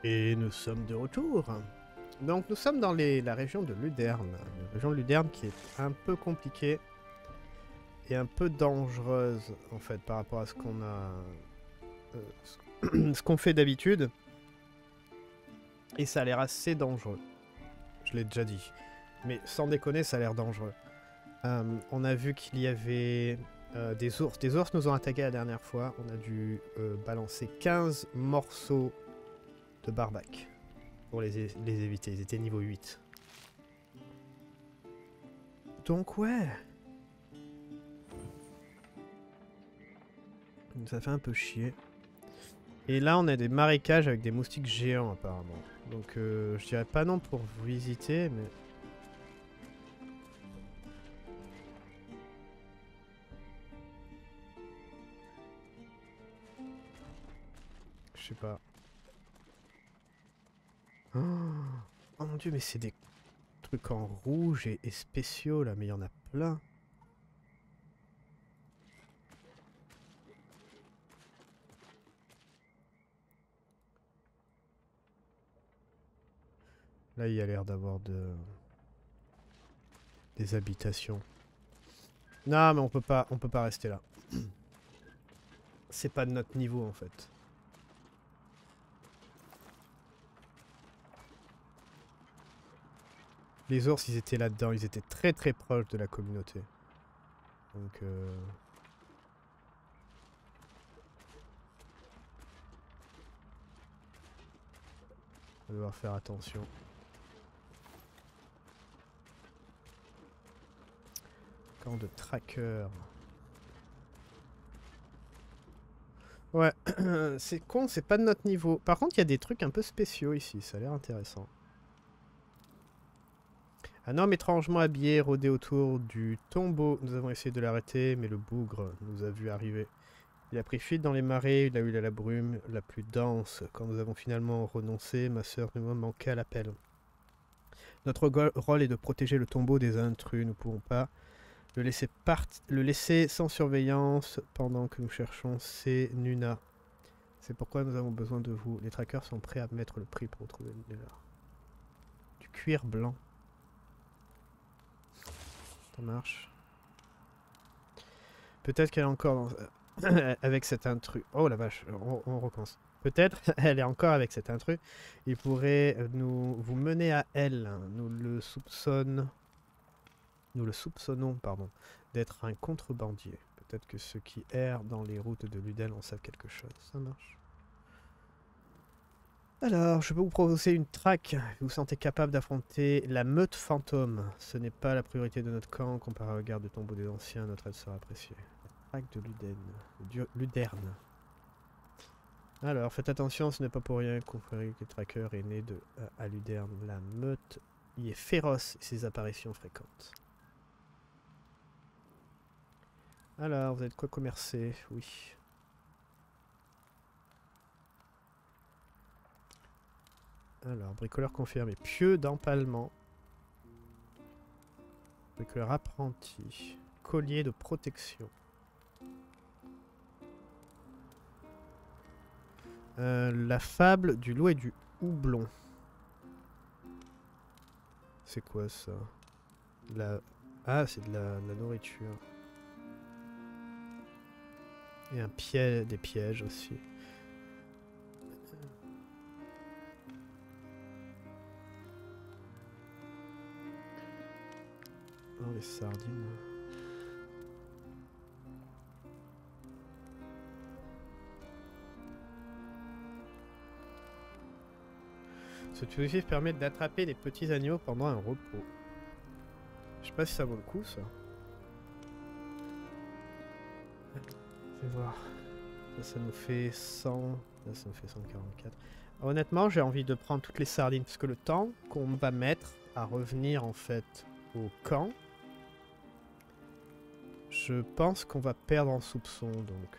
Et nous sommes de retour. Donc nous sommes dans la région de Luderne. La région de Luderne qui est un peu compliquée et un peu dangereuse en fait par rapport à ce qu'on a... ce qu'on fait d'habitude. Et ça a l'air assez dangereux. Je l'ai déjà dit. Mais sans déconner, ça a l'air dangereux. On a vu qu'il y avait des ours. Des ours nous ont attaqué la dernière fois. On a dû balancer 15 morceaux de barbac pour les éviter. Ils étaient niveau 8. Donc ouais. Ça fait un peu chier. Et là on a des marécages avec des moustiques géants apparemment. Donc je dirais pas non pour visiter mais... Je sais pas. Oh, oh mon dieu mais c'est des trucs en rouge et spéciaux là mais il y en a plein. Là, il y a l'air d'avoir des habitations. Non, mais on peut pas rester là. C'est pas de notre niveau, en fait. Les ours, ils étaient là-dedans. Ils étaient très très proches de la communauté. Donc, on va devoir faire attention. Camp de tracker. Ouais, c'est con, c'est pas de notre niveau. Par contre, il y a des trucs un peu spéciaux ici, ça a l'air intéressant. Un homme étrangement habillé rôdait autour du tombeau. Nous avons essayé de l'arrêter, mais le bougre nous a vu arriver. Il a pris fuite dans les marais, là où il a la brume la plus dense. Quand nous avons finalement renoncé, ma sœur nous a manqué à l'appel. Notre rôle est de protéger le tombeau des intrus. Nous ne pouvons pas le laisser sans surveillance pendant que nous cherchons ces Nuna. C'est pourquoi nous avons besoin de vous. Les trackers sont prêts à mettre le prix pour retrouver le leur. Du cuir blanc. Ça marche. Peut-être qu'elle est encore avec cet intrus. Oh la vache, on recommence. Peut-être elle est encore avec cet intrus. Il pourrait vous mener à elle. Nous le soupçonnons, pardon, d'être un contrebandier. Peut-être que ceux qui errent dans les routes de Ludel en savent quelque chose. Ça marche. Alors, je peux vous proposer une traque. Vous vous sentez capable d'affronter la meute fantôme. Ce n'est pas la priorité de notre camp. Comparé au garde de tombeau des anciens, notre aide sera appréciée. La traque de Luderne. Alors, faites attention, ce n'est pas pour rien qu'on ferait que le tracker est né à Luderne. La meute y est féroce et ses apparitions fréquentes. Alors, vous êtes quoi commercer? Oui. Alors, bricoleur confirmé. Pieux d'empalement. Bricoleur apprenti. Collier de protection. La fable du loup et du houblon. C'est quoi ça? Ah, c'est de la nourriture. Et des pièges aussi. Oh, les sardines. Ce dispositif permet d'attraper les petits agneaux pendant un repos. Je sais pas si ça vaut le coup, ça. Je vais voir. Ça nous fait 100. Là, ça nous fait 144. Honnêtement, j'ai envie de prendre toutes les sardines. Parce que le temps qu'on va mettre à revenir, en fait, au camp, je pense qu'on va perdre en soupçon. Donc...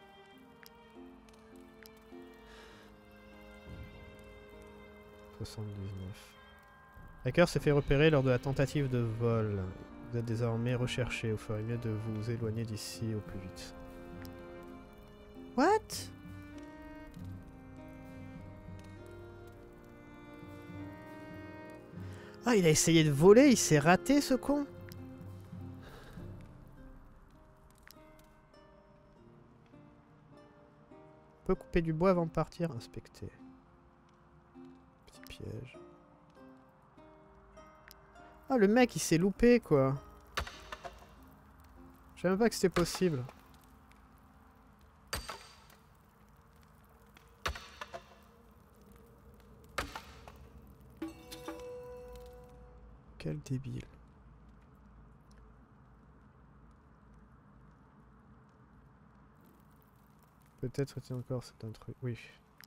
79. Hacker s'est fait repérer lors de la tentative de vol. Vous êtes désormais recherché. Il ferait mieux de vous éloigner d'ici au plus vite. What? Ah, il a essayé de voler, il s'est raté ce con. On peut couper du bois avant de partir. Inspecter. Petit piège. Ah, le mec, il s'est loupé, quoi. Je savais même pas que c'était possible. Quel débile. Peut-être c'était encore c'est un truc. Oui.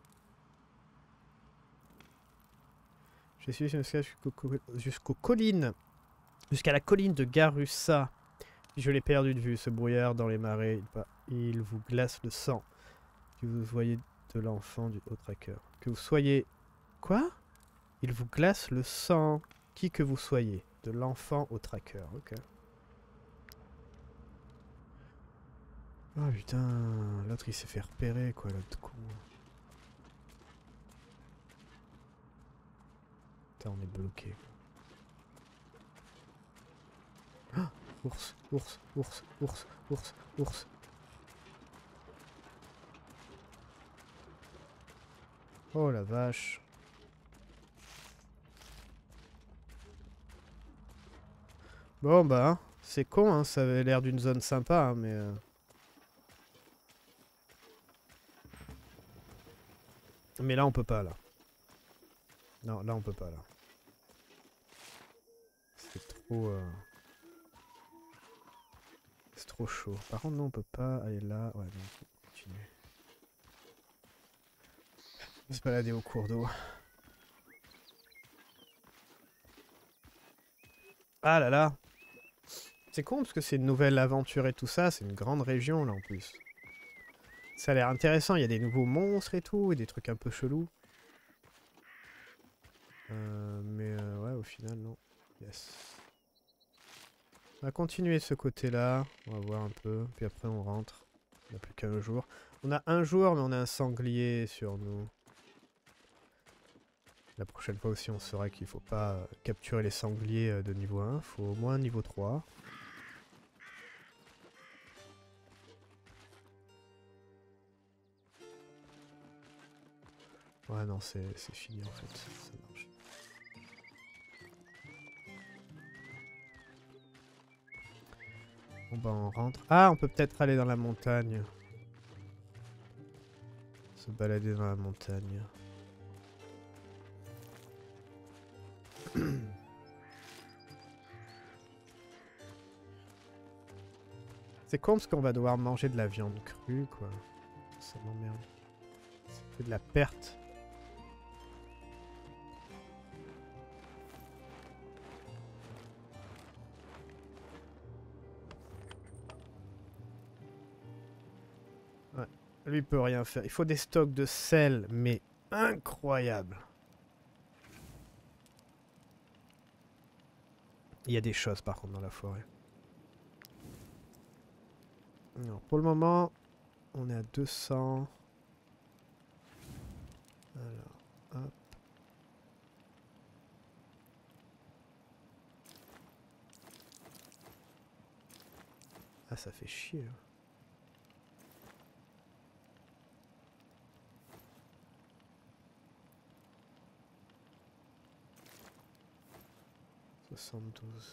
J'ai suivi jusqu'aux collines. Jusqu'à la colline de Garussa. Je l'ai perdu de vue, ce brouillard dans les marais. Il vous glace le sang. Que vous voyez de l'enfant du haut tracker. Que vous soyez... Quoi? Il vous glace le sang. Qui que vous soyez. De l'enfant au tracker. Ok. Oh putain. L'autre il s'est fait repérer quoi, l'autre con. Putain, on est bloqué. Ah, ours, ours, ours, ours, ours, ours. Oh la vache. Bon bah, c'est con, hein, ça avait l'air d'une zone sympa, hein, mais... Mais là on peut pas là. Non, là on peut pas là. C'est trop... C'est trop chaud. Par contre, non, on peut pas aller là. Ouais, non, on peut continuer. On va se balader au cours d'eau. Ah là là. C'est con parce que c'est une nouvelle aventure et tout ça. C'est une grande région là en plus. Ça a l'air intéressant. Il y a des nouveaux monstres et tout. Et des trucs un peu chelous. Ouais, au final, non. Yes. On va continuer ce côté-là. On va voir un peu. Puis après, on rentre. On n'a plus qu'un jour. On a un jour, mais on a un sanglier sur nous. La prochaine fois aussi, on saura qu'il faut pas capturer les sangliers de niveau 1. Il faut au moins niveau 3. Ouais, non, c'est fini en fait. Ça marche. Bon bah on rentre. Ah, on peut peut-être aller dans la montagne. Se balader dans la montagne. C'est con parce qu'on va devoir manger de la viande crue, quoi. Ça m'emmerde. Ça fait de la perte. Ouais. Lui, il peut rien faire. Il faut des stocks de sel, mais incroyables. Il y a des choses, par contre, dans la forêt. Non, pour le moment, on est à 200. Alors, hop. Ah, ça fait chier. 72.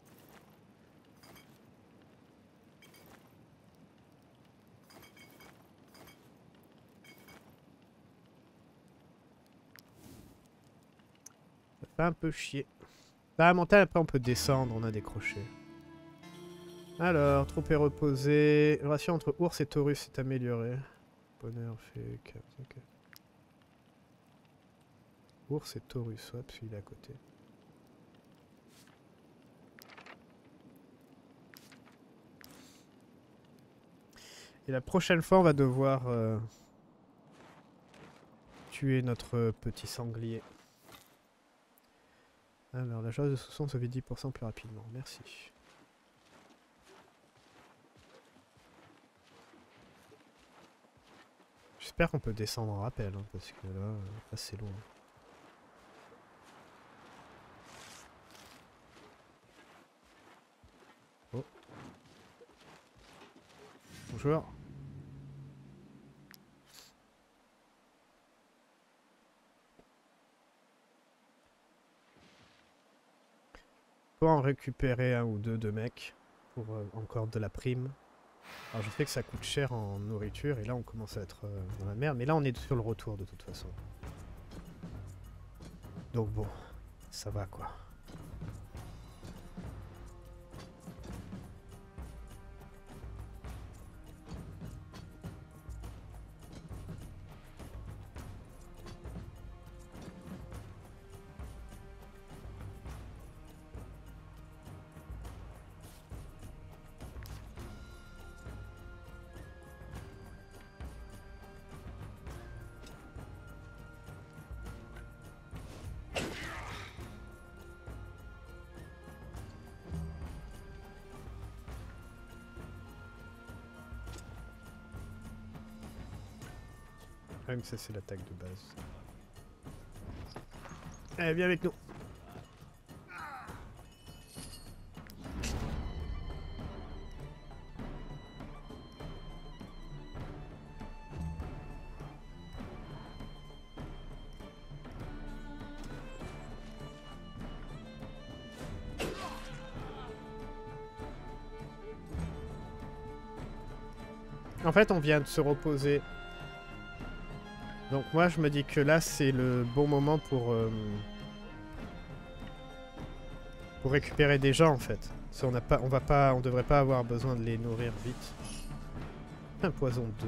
Ça fait un peu chier. Bah, la montagne, après, on peut descendre, on a des crochets. Alors, troupe est reposée. Le ratio entre ours et taurus est amélioré. Bonheur fait 4. Ok. Ours et taurus, ouais, parce qu'il est à côté. Et la prochaine fois, on va devoir tuer notre petit sanglier. Alors, la charge de soupçon se fait 10% plus rapidement. Merci. J'espère qu'on peut descendre en rappel, hein, parce que là, c'est loin. bonjour. Faut en récupérer un ou deux de mecs pour encore de la prime. Alors je sais que ça coûte cher en nourriture et là on commence à être dans la merde. Mais là on est sur le retour de toute façon. Donc bon, ça va quoi. Même ça c'est l'attaque de base. Allez, viens avec nous. En fait, on vient de se reposer. Donc moi, je me dis que là, c'est le bon moment pour récupérer des gens, en fait. Si on n'a pas, on devrait pas avoir besoin de les nourrir vite. Un poison 2.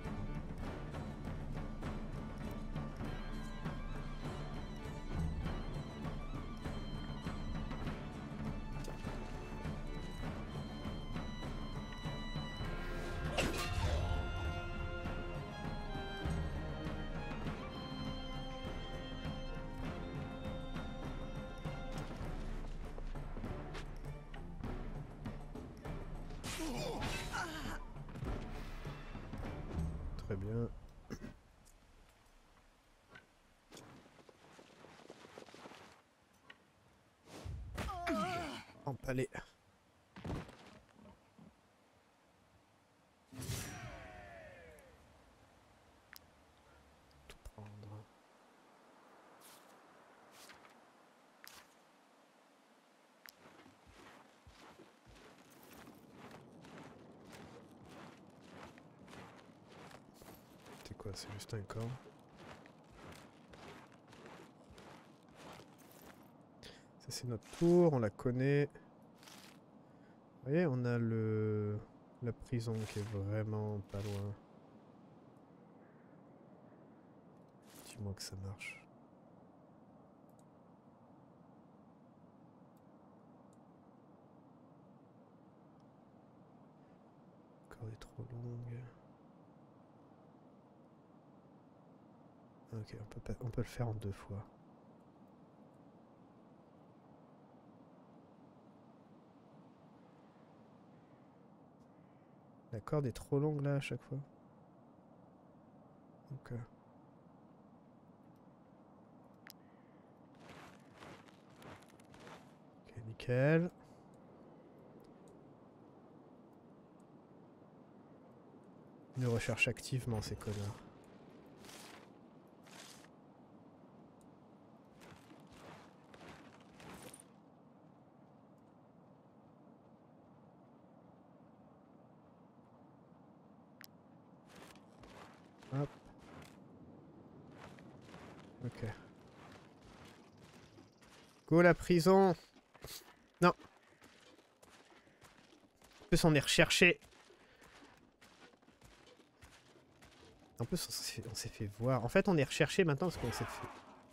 Très bien. Empalé. Tout prendre. C'est quoi? C'est juste un corps. Ça c'est notre tour, on la connaît. Vous voyez, on a la prison qui est vraiment pas loin. Dis-moi que ça marche. Encore est trop longue. Ok, on peut le faire en 2 fois. La corde est trop longue là à chaque fois. Ok. Ok, nickel. Ils nous recherchent activement ces connards. Hop. Ok. Go la prison. Non. En plus on est recherché. En plus on s'est fait voir. En fait on est recherché maintenant parce qu'on s'est fait...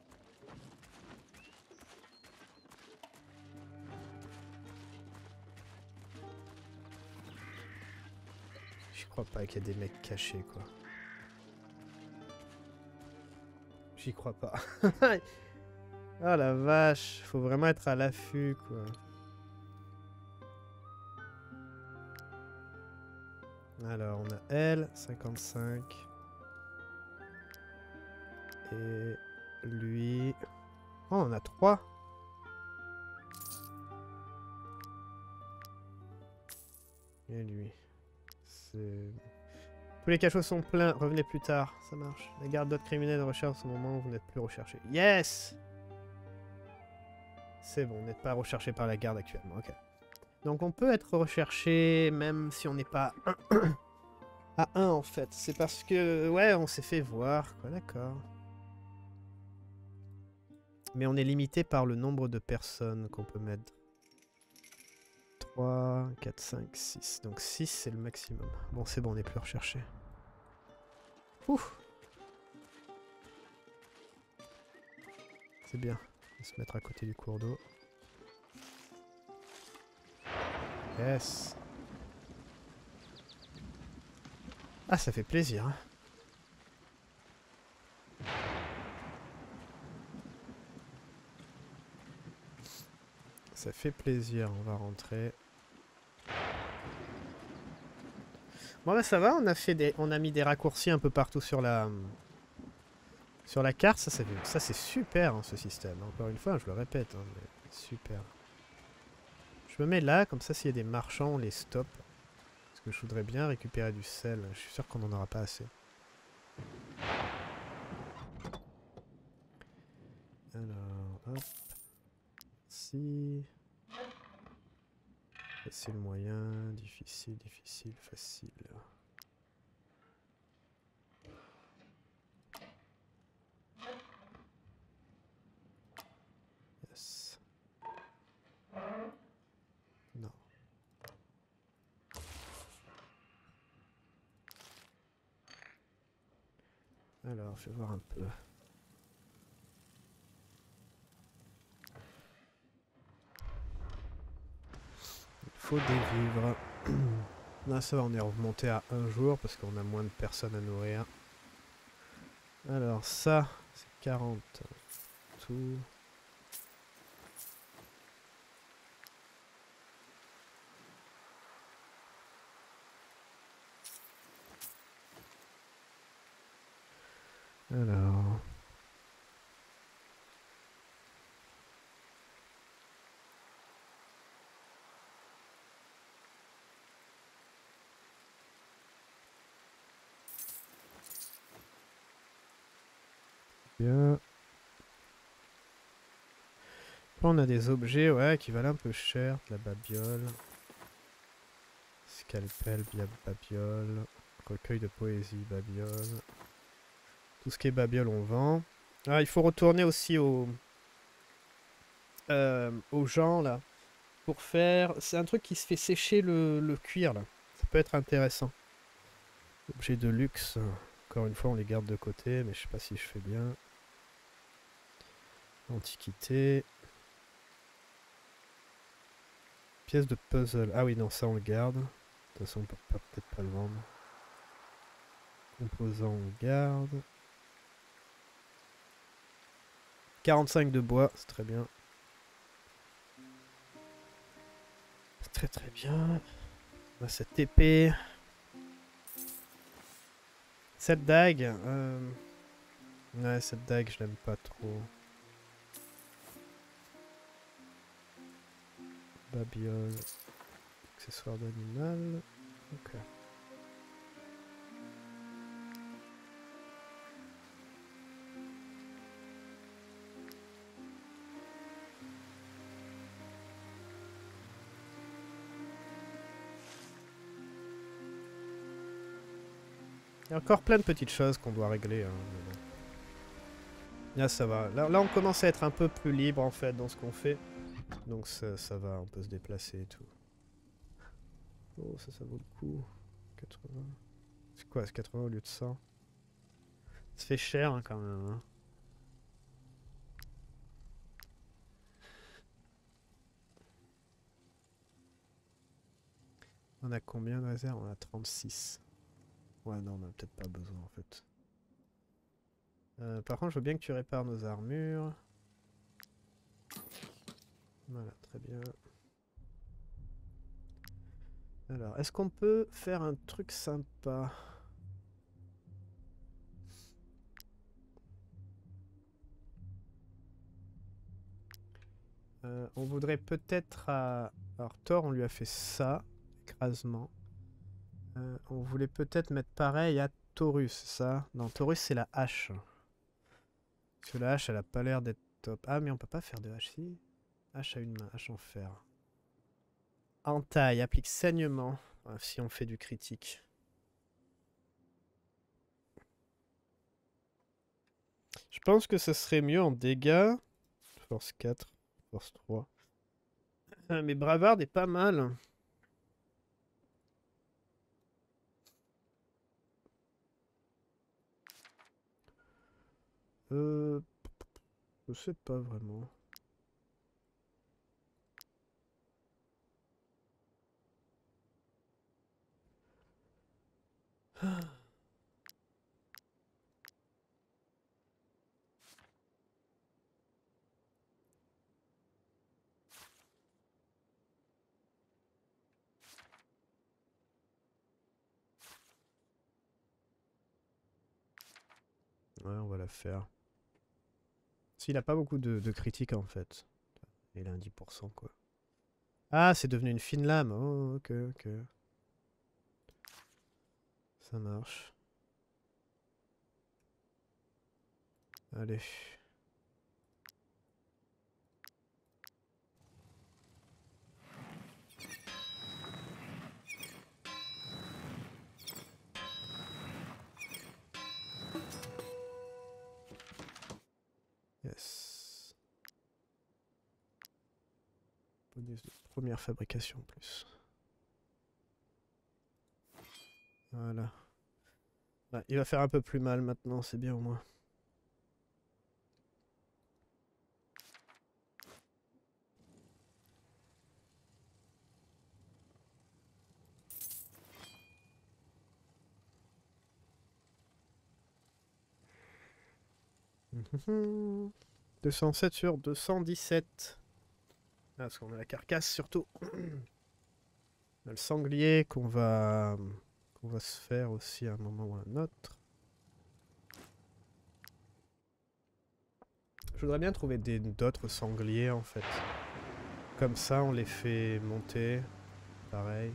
Je crois pas qu'il y a des mecs cachés quoi. J'y crois pas. Oh la vache, faut vraiment être à l'affût quoi. Alors on a elle, 55. Et lui... Oh on en a 3. Et lui. C'est... Tous les cachots sont pleins, revenez plus tard, ça marche. La garde d'autres criminels recherche au moment où vous n'êtes plus recherché. Yes! C'est bon, vous n'êtes pas recherché par la garde actuellement, ok. Donc on peut être recherché même si on n'est pas à 1 en fait. C'est parce que, ouais, on s'est fait voir, quoi, d'accord. Mais on est limité par le nombre de personnes qu'on peut mettre. 3, 4, 5, 6. Donc 6 c'est le maximum. Bon c'est bon, on n'est plus recherché. Ouf. C'est bien. On va se mettre à côté du cours d'eau. Yes. Ah ça fait plaisir. Hein. Ça fait plaisir, on va rentrer. Bon bah ça va, on a mis des raccourcis un peu partout sur la carte. Ça c'est super hein, ce système. Encore une fois, je le répète, hein, mais super. Je me mets là, comme ça s'il y a des marchands, on les stoppe. Parce que je voudrais bien récupérer du sel. Je suis sûr qu'on n'en aura pas assez. Alors, hop. Si. Facile, moyen, difficile, difficile, facile. Yes. Non. Alors, je vais voir un peu. Il faut des vivres. Là, ça va, on est remonté à 1 jour parce qu'on a moins de personnes à nourrir. Alors, ça, c'est 40. Tout. Alors... Bien. Après, on a des objets ouais, qui valent un peu cher. De la babiole. Scalpel, babiole. Recueil de poésie, babiole. Tout ce qui est babiole, on vend. Ah, il faut retourner aussi aux gens, là. Pour faire... C'est un truc qui se fait sécher le cuir, là. Ça peut être intéressant. Objets de luxe. Encore une fois, on les garde de côté, mais je sais pas si je fais bien. Antiquité. Pièce de puzzle. Ah oui, non, ça on le garde. De toute façon, on peut peut-être pas le vendre. Composant, on garde. 45 de bois, c'est très bien. C'est très très bien. On a cette épée. Cette dague. Ouais, cette dague, je l'aime pas trop. Babiole. Accessoire d'animal. Ok. Il y a encore plein de petites choses qu'on doit régler. Hein, mais bon. Là, ça va. Là, on commence à être un peu plus libre, en fait, dans ce qu'on fait. Donc, ça va, on peut se déplacer et tout. Oh, ça vaut le coup. 80. C'est quoi, c'est 80 au lieu de 100? Ça fait cher, hein, quand même. Hein. On a combien de réserves? On a 36. Ouais, non, on a peut-être pas besoin, en fait. Par contre, je veux bien que tu répares nos armures. Voilà, très bien. Alors, est-ce qu'on peut faire un truc sympa? On voudrait peut-être... Alors, Thor, on lui a fait ça. Écrasement. On voulait peut-être mettre pareil à Taurus, ça? Non, Taurus c'est la hache. Parce que la hache elle a pas l'air d'être top. Ah mais on peut pas faire de hache si. Hache à une main, hache en fer. Entaille, applique saignement. Ah, si on fait du critique. Je pense que ce serait mieux en dégâts. Force 4, force 3. Mais Bravard est pas mal. Je sais pas vraiment. Ouais, on va la faire. S'il a pas beaucoup de critiques en fait. Il a un 10% quoi. Ah, c'est devenu une fine lame. Oh, ok, ok. Ça marche. Allez. Yes. Bonus de première fabrication en plus. Voilà. Ouais, il va faire un peu plus mal maintenant, c'est bien au moins. Mhm. 207 sur 217. Ah, parce qu'on a la carcasse surtout. On a le sanglier qu'on va se faire aussi à un moment ou à un autre. Je voudrais bien trouver d'autres sangliers en fait. Comme ça, on les fait monter. Pareil.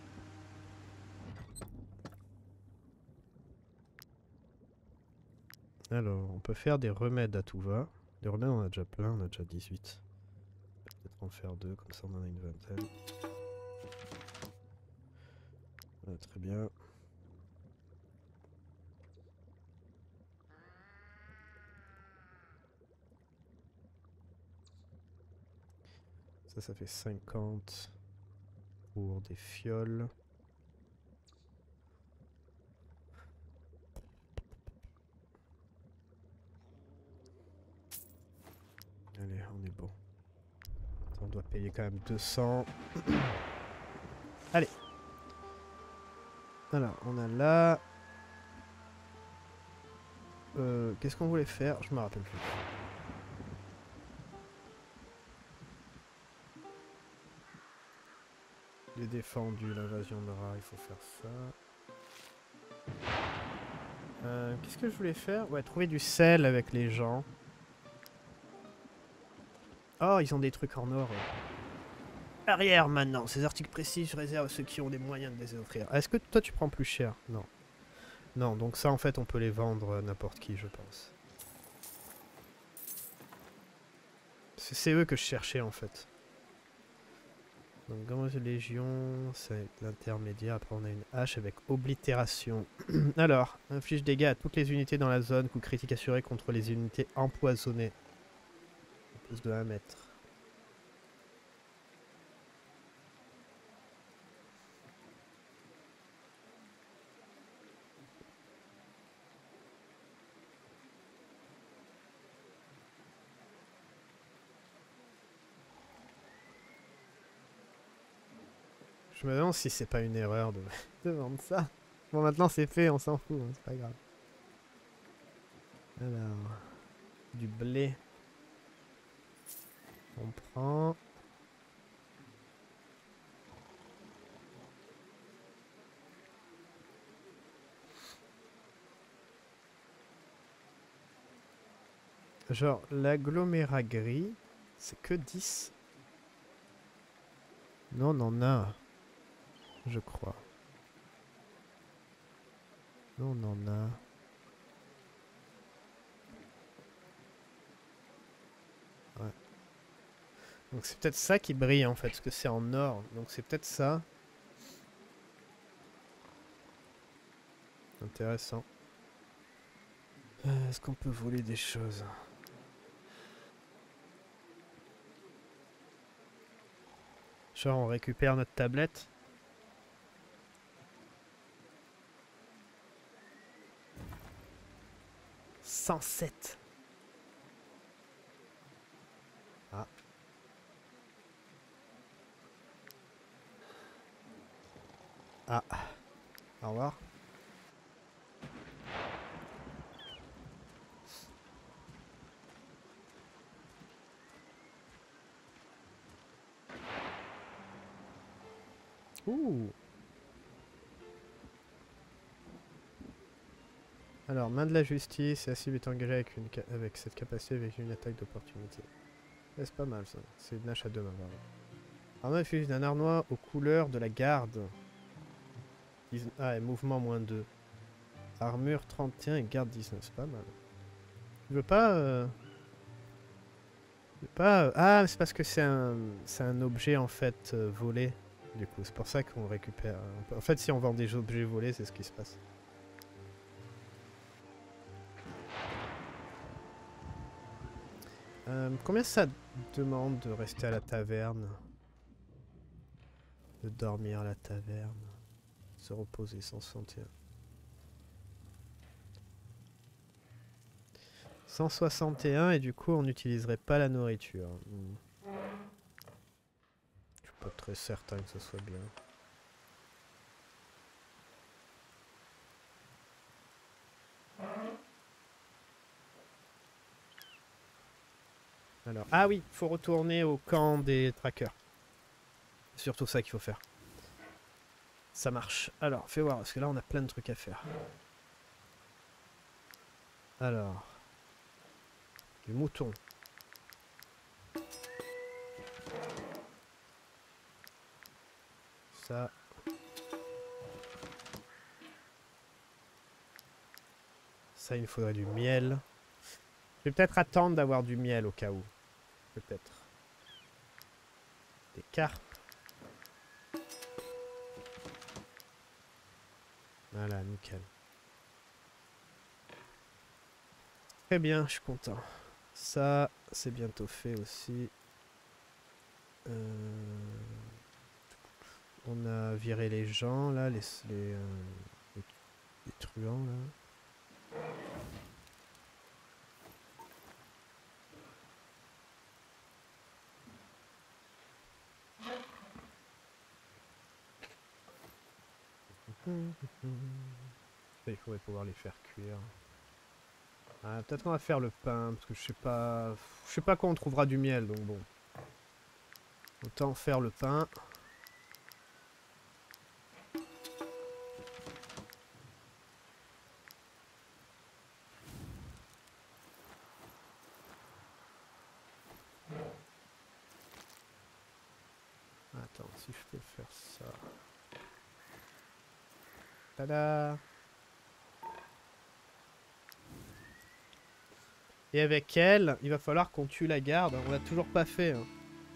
Alors, on peut faire des remèdes à tout va. Des remèdes, on en a déjà plein, on a déjà 18. Peut-être en faire deux, comme ça on en a une vingtaine. Voilà, très bien. Ça fait 50 pour des fioles. Allez, on est bon. On doit payer quand même 200. Allez. Alors, on a là... Qu'est-ce qu'on voulait faire? Je me rappelle plus. Les défendus, l'invasion de rats, il faut faire ça. Qu'est-ce que je voulais faire? Ouais, trouver du sel avec les gens. Oh, ils ont des trucs en or. Arrière maintenant. Ces articles précis, je réserve à ceux qui ont des moyens de les offrir. Est-ce que toi tu prends plus cher? Non. Non, donc ça en fait on peut les vendre à n'importe qui, je pense. C'est eux que je cherchais en fait. Donc Gamma Légion, c'est l'intermédiaire. Après on a une hache avec oblitération. Alors, inflige dégâts à toutes les unités dans la zone. Coup critique assuré contre les unités empoisonnées. Plus de 1 mètre. Je me demande si c'est pas une erreur de vendre ça. Bon, maintenant c'est fait, on s'en fout, hein, c'est pas grave. Alors, du blé. On prend. Genre, l'agglomérat gris, c'est que 10. Non, on en a, je crois. Nous on en a. Ouais. Donc c'est peut-être ça qui brille en fait, parce que c'est en or. Donc c'est peut-être ça. Intéressant. Est-ce qu'on peut voler des choses? Genre on récupère notre tablette. « 107 ». Ah. Ah. Au revoir. Ouh. Alors, main de la justice, la cible est engagée avec cette capacité avec une attaque d'opportunité. C'est pas mal ça, c'est une hache à deux mains. Arnaud est fusille d'un arnois aux couleurs de la garde. Ah, et mouvement -2. Armure 31 et garde 19, c'est pas mal. Tu veux pas... Ah, c'est parce que c'est un objet en fait volé. Du coup, c'est pour ça qu'on récupère... En fait, si on vend des objets volés, c'est ce qui se passe. Combien ça demande de rester à la taverne? De dormir à la taverne? Se reposer, 161. 161 et du coup on n'utiliserait pas la nourriture. Je suis pas très certain que ce soit bien. Alors, ah oui, faut retourner au camp des trackers. C'est surtout ça qu'il faut faire. Ça marche. Alors, fais voir, parce que là on a plein de trucs à faire. Alors, du mouton. Ça. Ça, il me faudrait du miel. Je vais peut-être attendre d'avoir du miel au cas où. Peut-être. Des carpes. Voilà, nickel. Très bien, je suis content. Ça, c'est bientôt fait aussi. On a viré les gens, là, les truands, là. Il faudrait pouvoir les faire cuire. Ah, peut-être qu'on va faire le pain, parce que je sais pas quand on trouvera du miel, donc bon. Autant faire le pain. Attends, si je peux faire ça. Tada! Et avec elle, il va falloir qu'on tue la garde. On l'a toujours pas fait. Hein.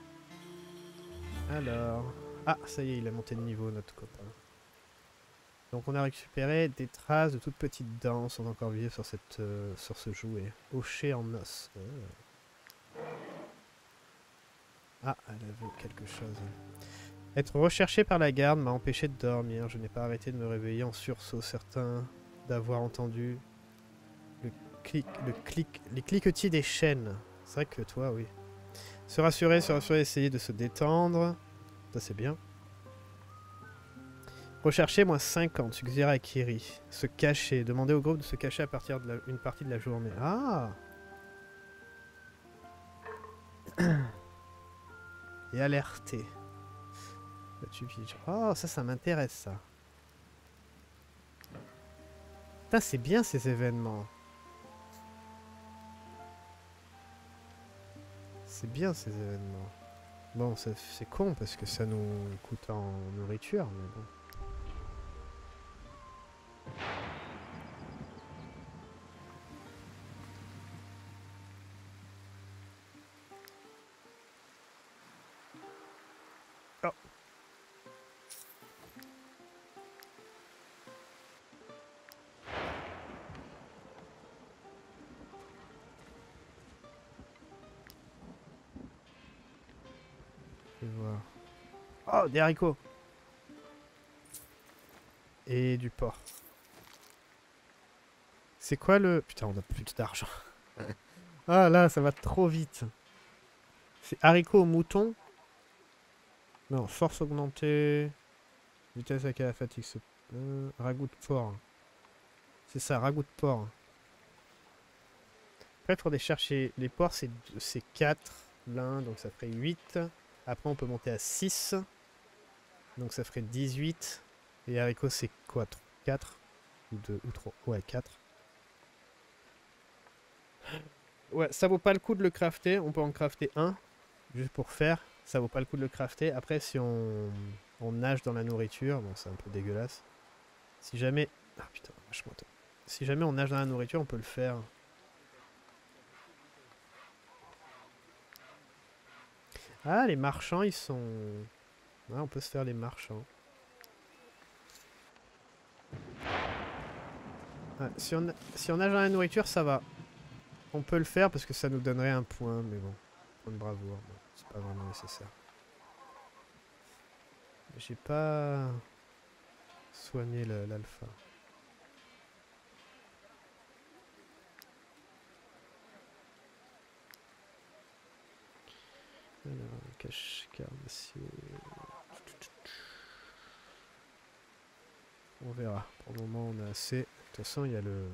Alors... Ah, ça y est, il a monté de niveau, notre copain. Donc on a récupéré des traces de toutes petites dents sont encore visibles sur, sur ce jouet. Hoché en os. Ah, elle avait quelque chose. Être recherché par la garde m'a empêché de dormir. Je n'ai pas arrêté de me réveiller en sursaut, certain d'avoir entendu les cliquetis des chaînes. C'est vrai que toi, oui. Se rassurer, essayer de se détendre. Ça, c'est bien. Rechercher, -50, suggérer à Kiri. Se cacher. Demander au groupe de se cacher à partir d'une partie de la journée. Ah! Et alerter. Oh, ça m'intéresse, ça. Putain, c'est bien ces événements. C'est bien ces événements. Bon, c'est con parce que ça nous coûte en nourriture, mais bon. Je vais voir. Oh, des haricots! Et du porc. C'est quoi le... Putain, on a plus d'argent. Ah là, ça va trop vite. C'est haricots au mouton? Non, force augmentée. Vitesse à laquelle la fatigue se... ragoût de porc. C'est ça, ragoût de porc. Après, il faudrait chercher... Les porcs, c'est 4. L'un, donc ça ferait 8. Après, on peut monter à 6. Donc ça ferait 18. Et les haricots, c'est quoi? 4 ou 2 ou 3? Ouais, 4. Ouais, ça vaut pas le coup de le crafter. On peut en crafter un, juste pour faire. Ça vaut pas le coup de le crafter. Après, si on nage dans la nourriture, bon, c'est un peu dégueulasse. Si jamais... Ah putain, vachement tôt. Si jamais on nage dans la nourriture, on peut le faire. Ah, les marchands, ils sont... Ah, on peut se faire les marchands. Ah, si on nage dans la nourriture, ça va. On peut le faire parce que ça nous donnerait un point, mais bon. Point de bravoure, bon, c'est pas vraiment nécessaire. J'ai pas soigné l'alpha. Alors, cache carnassier. On verra. Pour le moment, on a assez. De toute façon, il y a le...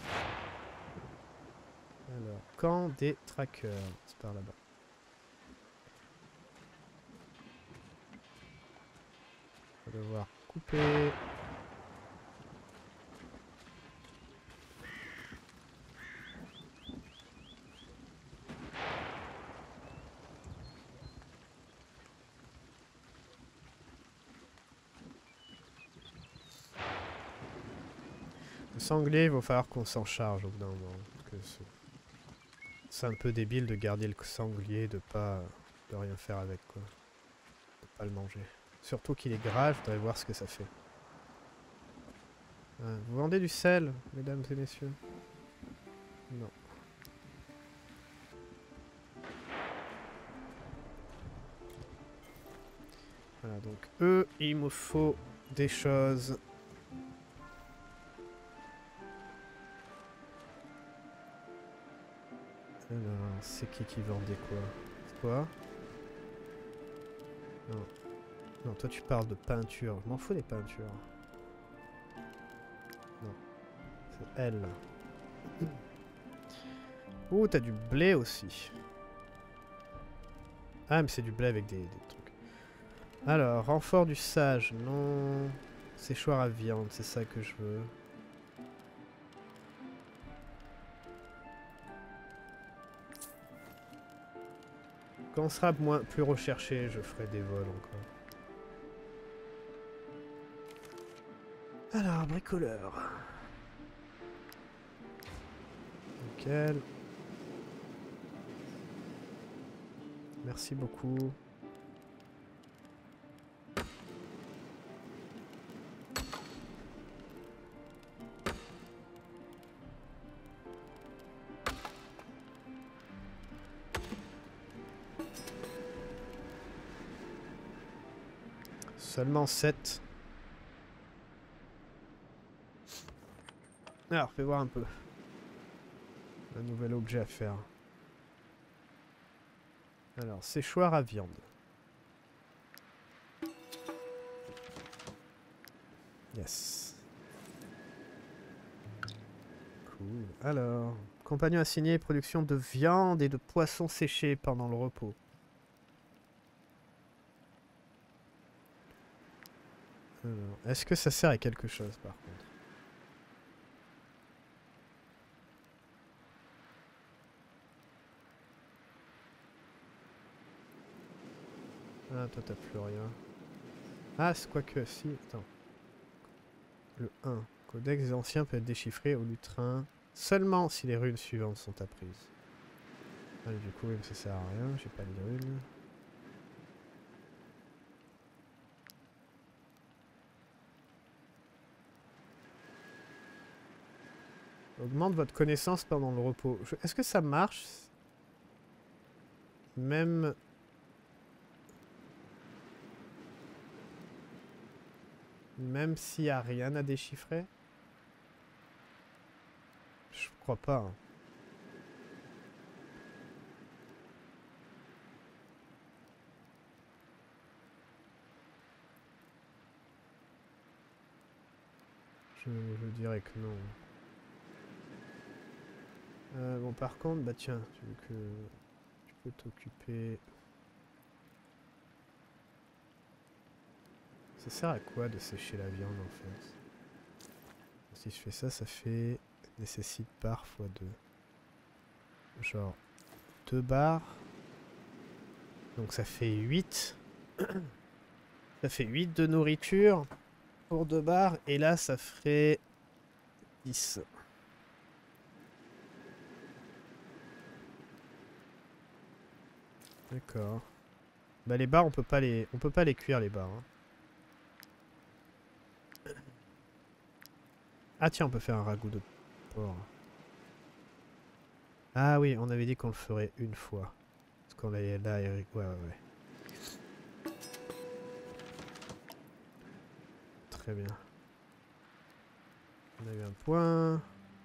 Alors, camp des trackers. C'est par là-bas. On va devoir couper. Le sanglier, il va falloir qu'on s'en charge au bout d'un moment. Parce que c'est un peu débile de garder le sanglier, de rien faire avec, quoi. De pas le manger. Surtout qu'il est gras, je voudrais voir ce que ça fait. Vous vendez du sel, mesdames et messieurs? Non. Voilà, donc eux, il me faut des choses. Alors, c'est qui vendait quoi? C'est toi? Non. Non, toi tu parles de peinture. Je m'en fous des peintures. Non. C'est elle. Ouh, t'as du blé aussi. Ah, mais c'est du blé avec des trucs. Alors, renfort du sage. Non. Séchoir à viande, c'est ça que je veux. Quand on sera plus recherché, je ferai des vols encore. Alors, bricoleur. Nickel. Merci beaucoup. Seulement 7. Alors, fais voir un peu. Un nouvel objet à faire. Alors, séchoir à viande. Yes. Cool. Alors, compagnon assigné, production de viande et de poissons séchés pendant le repos. Est-ce que ça sert à quelque chose par contre? Ah, toi t'as plus rien. Ah, c'est quoi que si. Attends. Le 1. Codex des anciens peut être déchiffré au lutrin seulement si les runes suivantes sont apprises. Allez, du coup, ça sert à rien, j'ai pas de runes. Augmente votre connaissance pendant le repos. Est-ce que ça marche? Même... Même s'il n'y a rien à déchiffrer? Je crois pas. Hein. Je dirais que non. Bon, par contre, bah tiens, tu veux que tu peux t'occuper. Ça sert à quoi de sécher la viande en fait? Si je fais ça, ça fait nécessite barres fois 2. Genre 2 barres. Donc ça fait 8. Ça fait 8 de nourriture pour 2 barres. Et là, ça ferait 10. D'accord. Bah les barres, on peut pas les cuire les barres. Hein. Ah tiens, on peut faire un ragoût de porc. Ah oui, on avait dit qu'on le ferait une fois. Parce qu'on est là, Eric. Ouais, ouais, ouais. Très bien. On a eu un point.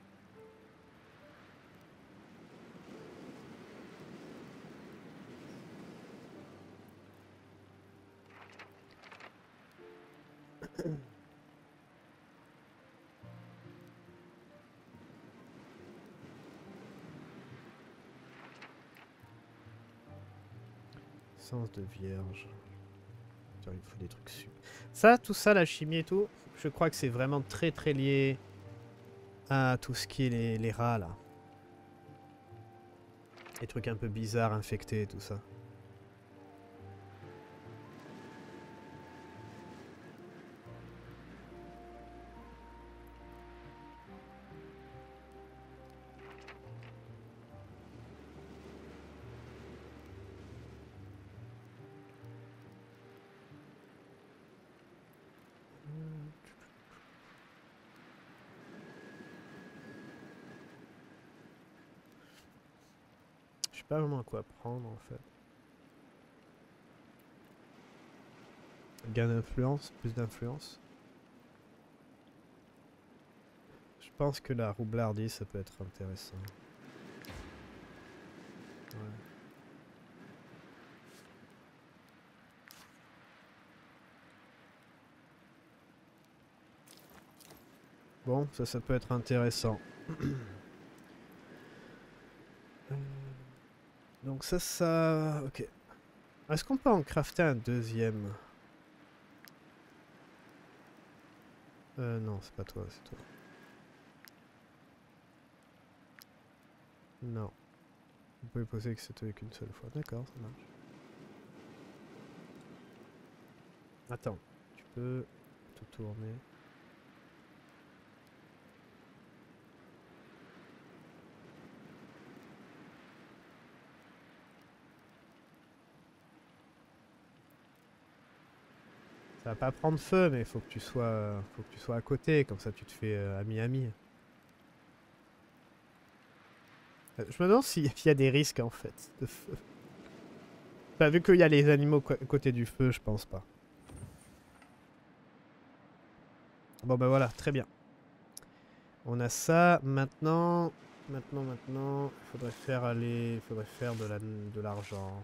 Sens de vierge. Il faut des trucs super. Ça, tout ça, la chimie et tout, je crois que c'est vraiment très très lié à tout ce qui est les rats là. Les trucs un peu bizarres, infectés et tout ça. Je sais pas vraiment à quoi prendre en fait. Gain d'influence, plus d'influence. Je pense que la roublardise, ça peut être intéressant. Ouais. Bon, ça peut être intéressant. Donc ça... Ok. Est-ce qu'on peut en crafter un deuxième? Non, c'est pas toi, c'est toi. Non. Vous pouvez poser que c'est toi qu'une seule fois. D'accord, ça marche. Attends, tu peux tout tourner. Ça va pas prendre feu, mais faut que tu sois à côté, comme ça tu te fais ami-ami. Je me demande s'il y a des risques en fait de feu. Enfin, vu qu'il y a les animaux à côté du feu, je pense pas. Bon bah voilà, très bien. On a ça. Maintenant, il faudrait faire de l'argent.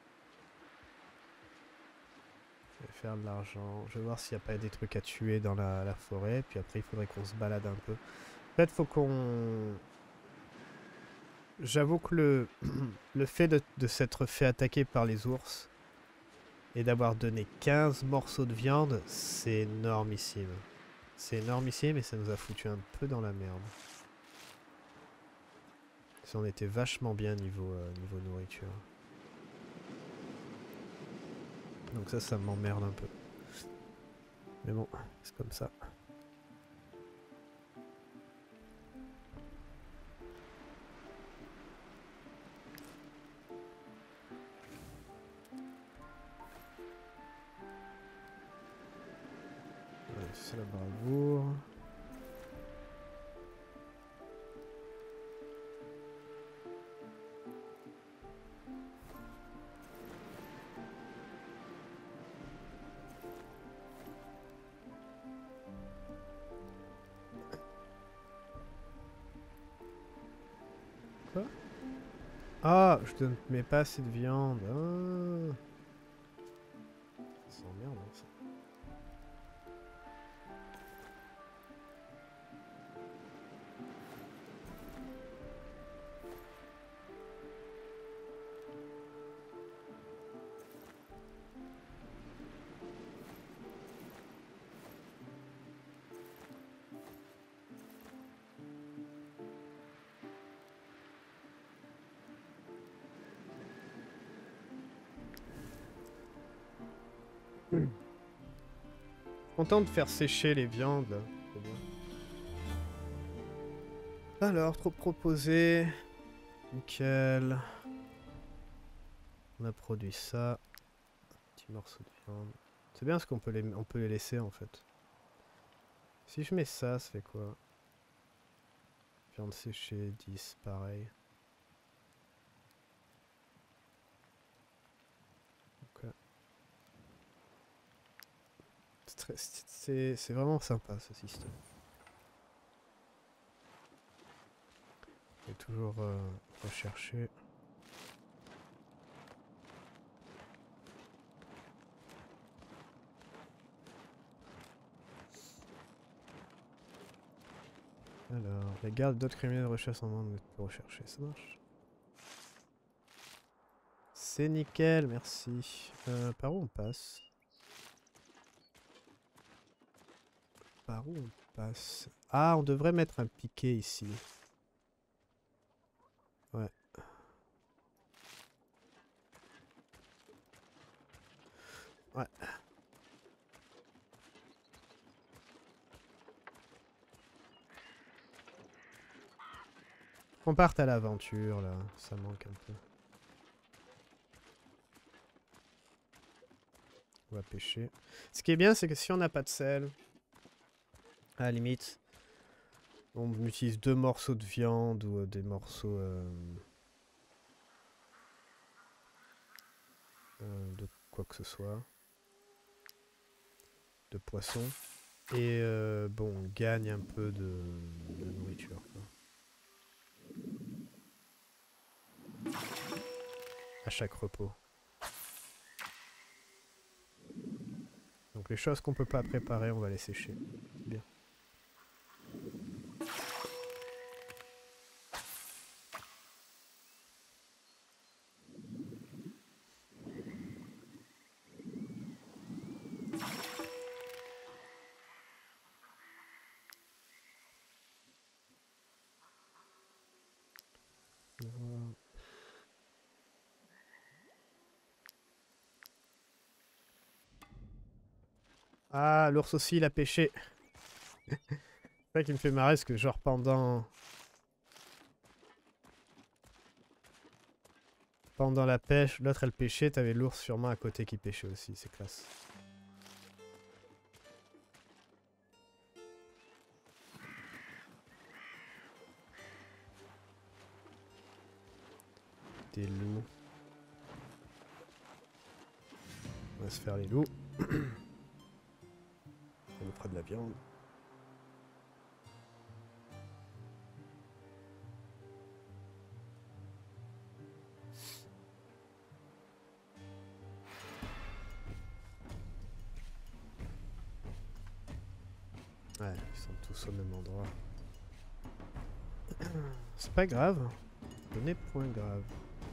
Je vais faire de l'argent. Je vais voir s'il n'y a pas des trucs à tuer dans la forêt. Puis après, il faudrait qu'on se balade un peu. En fait, faut qu'on... J'avoue que le fait de s'être fait attaquer par les ours et d'avoir donné 15 morceaux de viande, c'est énormissime. C'est énormissime et ça nous a foutu un peu dans la merde. Ça, on était vachement bien niveau nourriture. Donc ça m'emmerde un peu. Mais bon, c'est comme ça. Ouais, c'est la bravoure. pas? Ah, je ne mets pas assez de viande. Ah. C'est emmerdant ça. Content de faire sécher les viandes là. C'est bien. Alors, trop proposé. Nickel. On a produit ça. Petit morceau de viande. C'est bien parce qu'on peut les laisser en fait. Si je mets ça, ça fait quoi? Viande séchée, 10, pareil. Ok. C'est vraiment sympa ce système. Et toujours rechercher. Alors, les gardes d'autres criminels recherchent en monde pour rechercher, ça marche. C'est nickel, merci. Par où on passe? Par où on passe? Ah, on devrait mettre un piquet ici. Ouais. Ouais. On parte à l'aventure là, ça manque un peu. On va pêcher. Ce qui est bien, c'est que si on n'a pas de sel, à la limite, on utilise 2 morceaux de viande ou des morceaux de quoi que ce soit. De poisson. Et bon, on gagne un peu de nourriture, quoi. À chaque repos. Donc les choses qu'on peut pas préparer, on va les sécher. Bien. Voilà. Ah, l'ours aussi, il a pêché. C'est ça qui me fait marrer, parce que genre pendant la pêche, l'autre elle pêchait, t'avais l'ours sûrement à côté qui pêchait aussi, c'est classe. Des loups. On va se faire les loups. Ça nous fera de la viande. Ouais, ils sont tous au même endroit. C'est pas grave. Ce n'est point grave.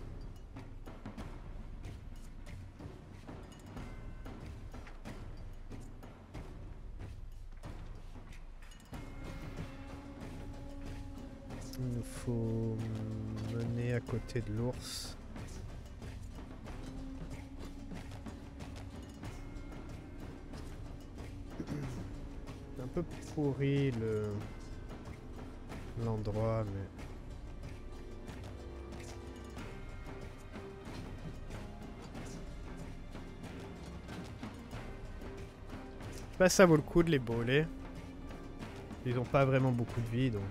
Il nous faut mener à côté de l'ours. Un peu pourri l'endroit, mais... Je sais pas si ça vaut le coup de les brûler. Ils ont pas vraiment beaucoup de vie, donc...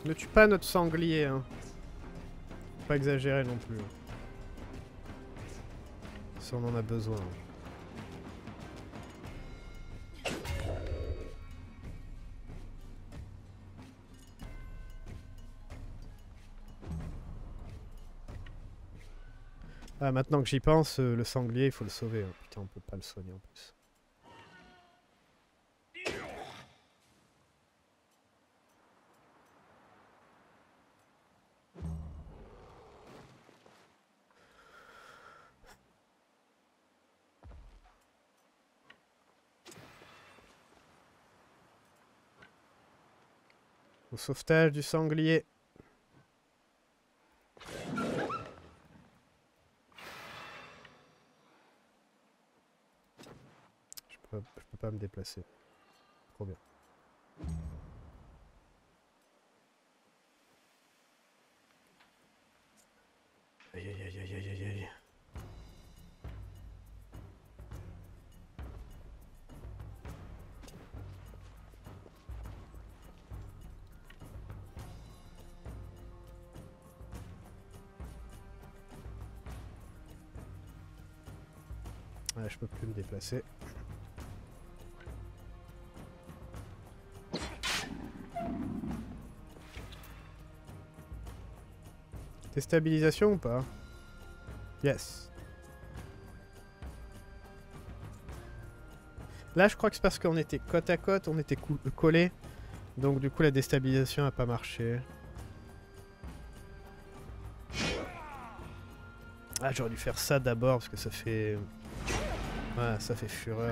Ne tue pas notre sanglier, hein. Faut pas exagérer non plus. Si on en a besoin. Ah, maintenant que j'y pense, le sanglier, il faut le sauver. Hein. Putain, on peut pas le soigner en plus. Au sauvetage du sanglier. Je peux pas me déplacer. Trop bien. Aïe aïe aïe aïe aïe aïe aïe. Ouais, je peux plus me déplacer. Déstabilisation ou pas? Yes. Là, je crois que c'est parce qu'on était côte à côte, on était collés. Donc du coup, la déstabilisation n'a pas marché. Ah, j'aurais dû faire ça d'abord parce que ça fait... Ouais, ça fait fureur.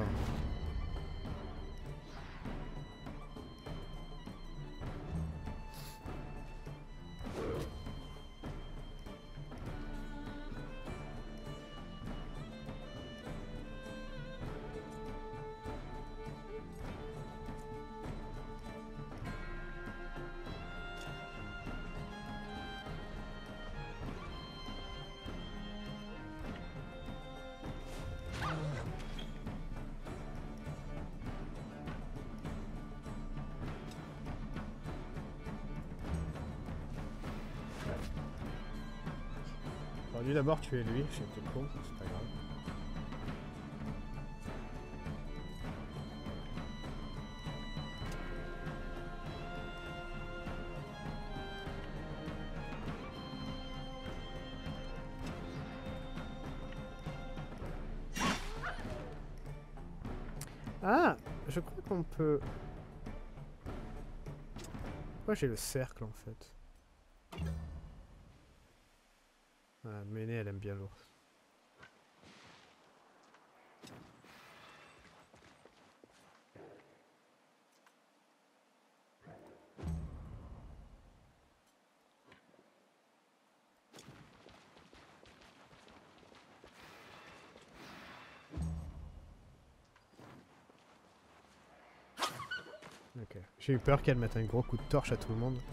J'aurais dû d'abord tuer lui, j'étais con, c'est pas grave. Ah, je crois qu'on peut... Pourquoi j'ai le cercle en fait? Ah, Méné, elle aime bien l'ours. Ok. J'ai eu peur qu'elle mette un gros coup de torche à tout le monde.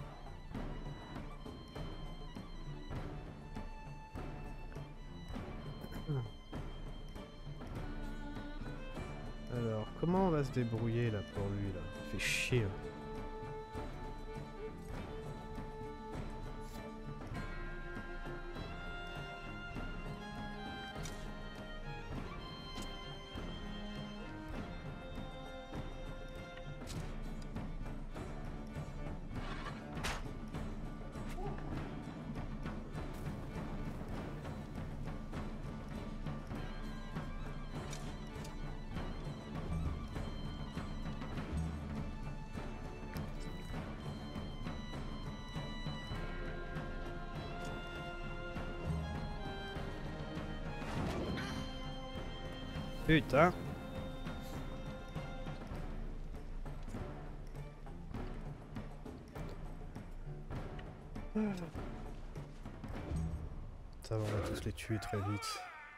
Alors, comment on va se débrouiller là pour lui là? Il fait chier. Hein. Putain. Ça va, on va tous les tuer très vite.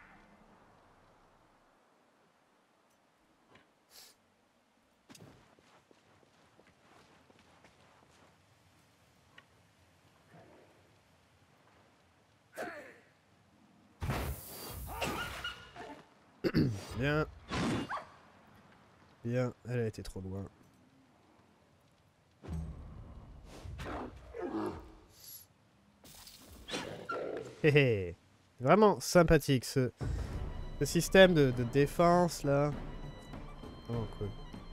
Bien. Bien, elle a été trop loin. Hé hé. Vraiment sympathique ce système de défense là. Oh cool.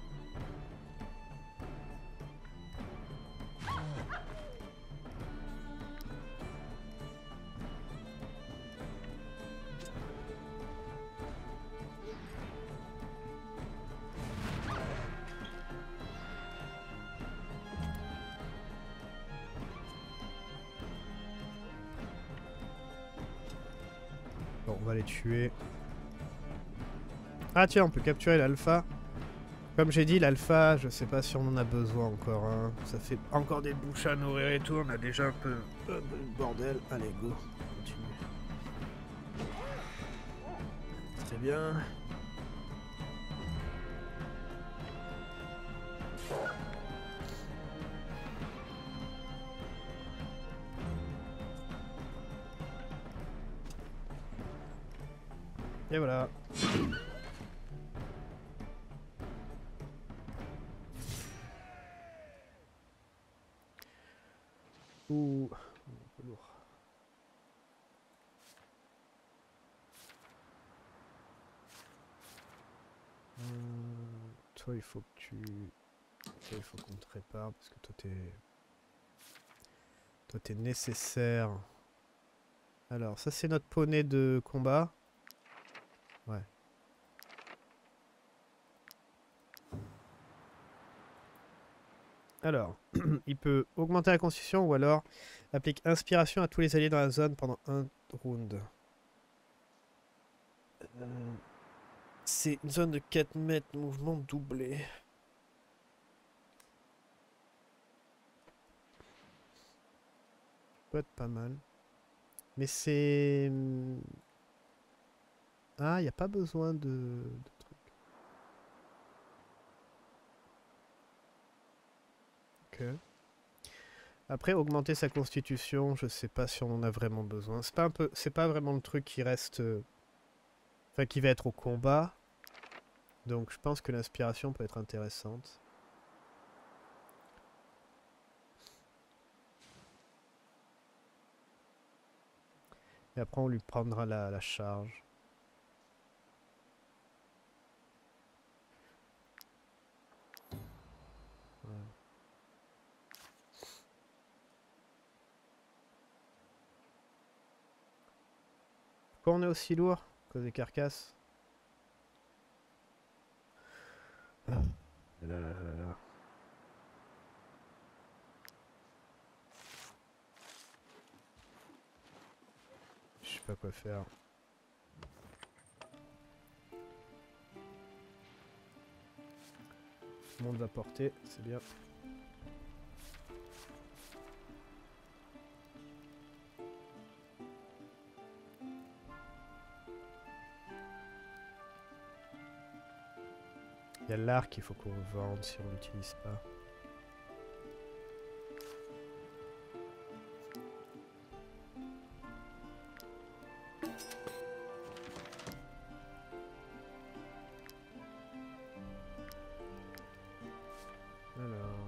Bon, on va les tuer. Ah tiens, on peut capturer l'alpha. Comme j'ai dit, l'alpha, je sais pas si on en a besoin encore. Hein. Ça fait encore des bouches à nourrir et tout. On a déjà un peu le bordel. Allez, go. Continue. Très bien. Et voilà. Ouh, un peu lourd. Toi, il faut que tu... Toi, il faut qu'on te répare parce que toi, t'es... Toi, t'es nécessaire. Alors, ça, c'est notre poney de combat. Ouais. Alors, il peut augmenter la constitution ou alors applique inspiration à tous les alliés dans la zone pendant un round. C'est une zone de 4 mètres, mouvement doublé. Peut être pas mal. Mais c'est... Ah, il n'y a pas besoin de trucs. Ok. Après, augmenter sa constitution, je sais pas si on en a vraiment besoin. C'est pas vraiment le truc qui reste... Enfin, qui va être au combat. Donc je pense que l'inspiration peut être intéressante. Et après, on lui prendra la charge. Ouais. Pourquoi on est aussi lourd? À cause des carcasses. Ah. Là, là, là, là. Je sais pas quoi faire. Tout le monde va porter, c'est bien. Il y a l'arc qu'il faut qu'on vende si on l'utilise pas. Alors...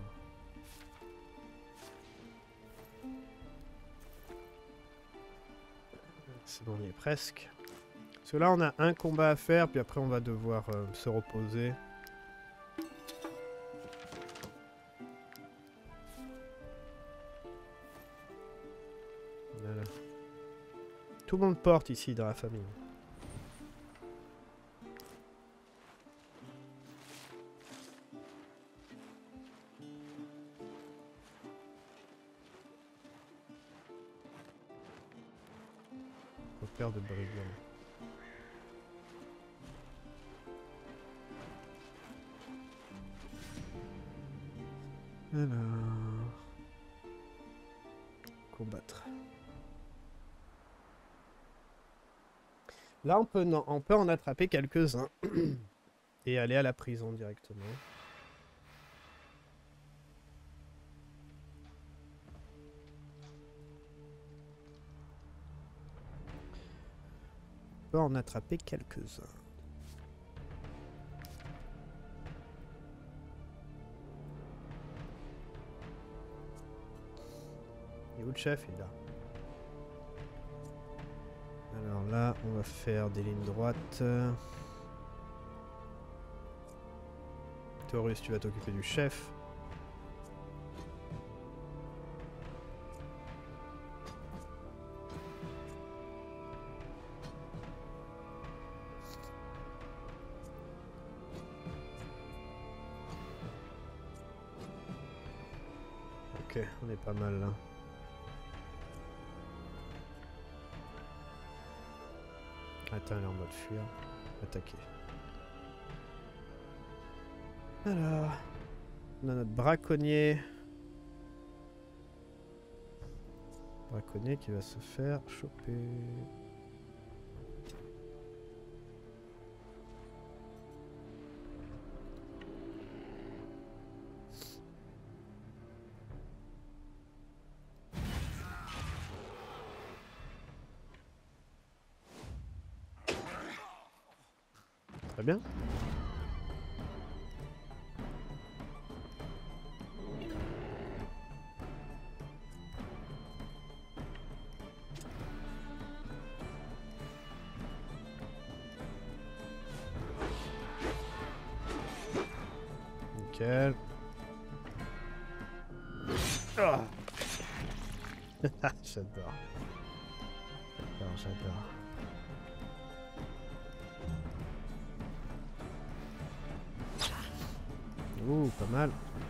C'est bon, on y est presque. Parce que là, on a un combat à faire, puis après, on va devoir se reposer. Voilà. Tout le monde porte ici dans la famille. Repère de brigands. Alors... Combattre. Là, on peut en attraper quelques-uns. Et aller à la prison directement. On peut en attraper quelques-uns. Et où le chef? Il est là. là, on va faire des lignes droites. Taurus, tu vas t'occuper du chef. Ok, on est pas mal là. Attends, elle est en mode fuir. Attaquer. Alors, on a notre braconnier. Braconnier qui va se faire choper. Très bien. Nickel. Ah. J'adore. J'adore. Ouh, pas mal.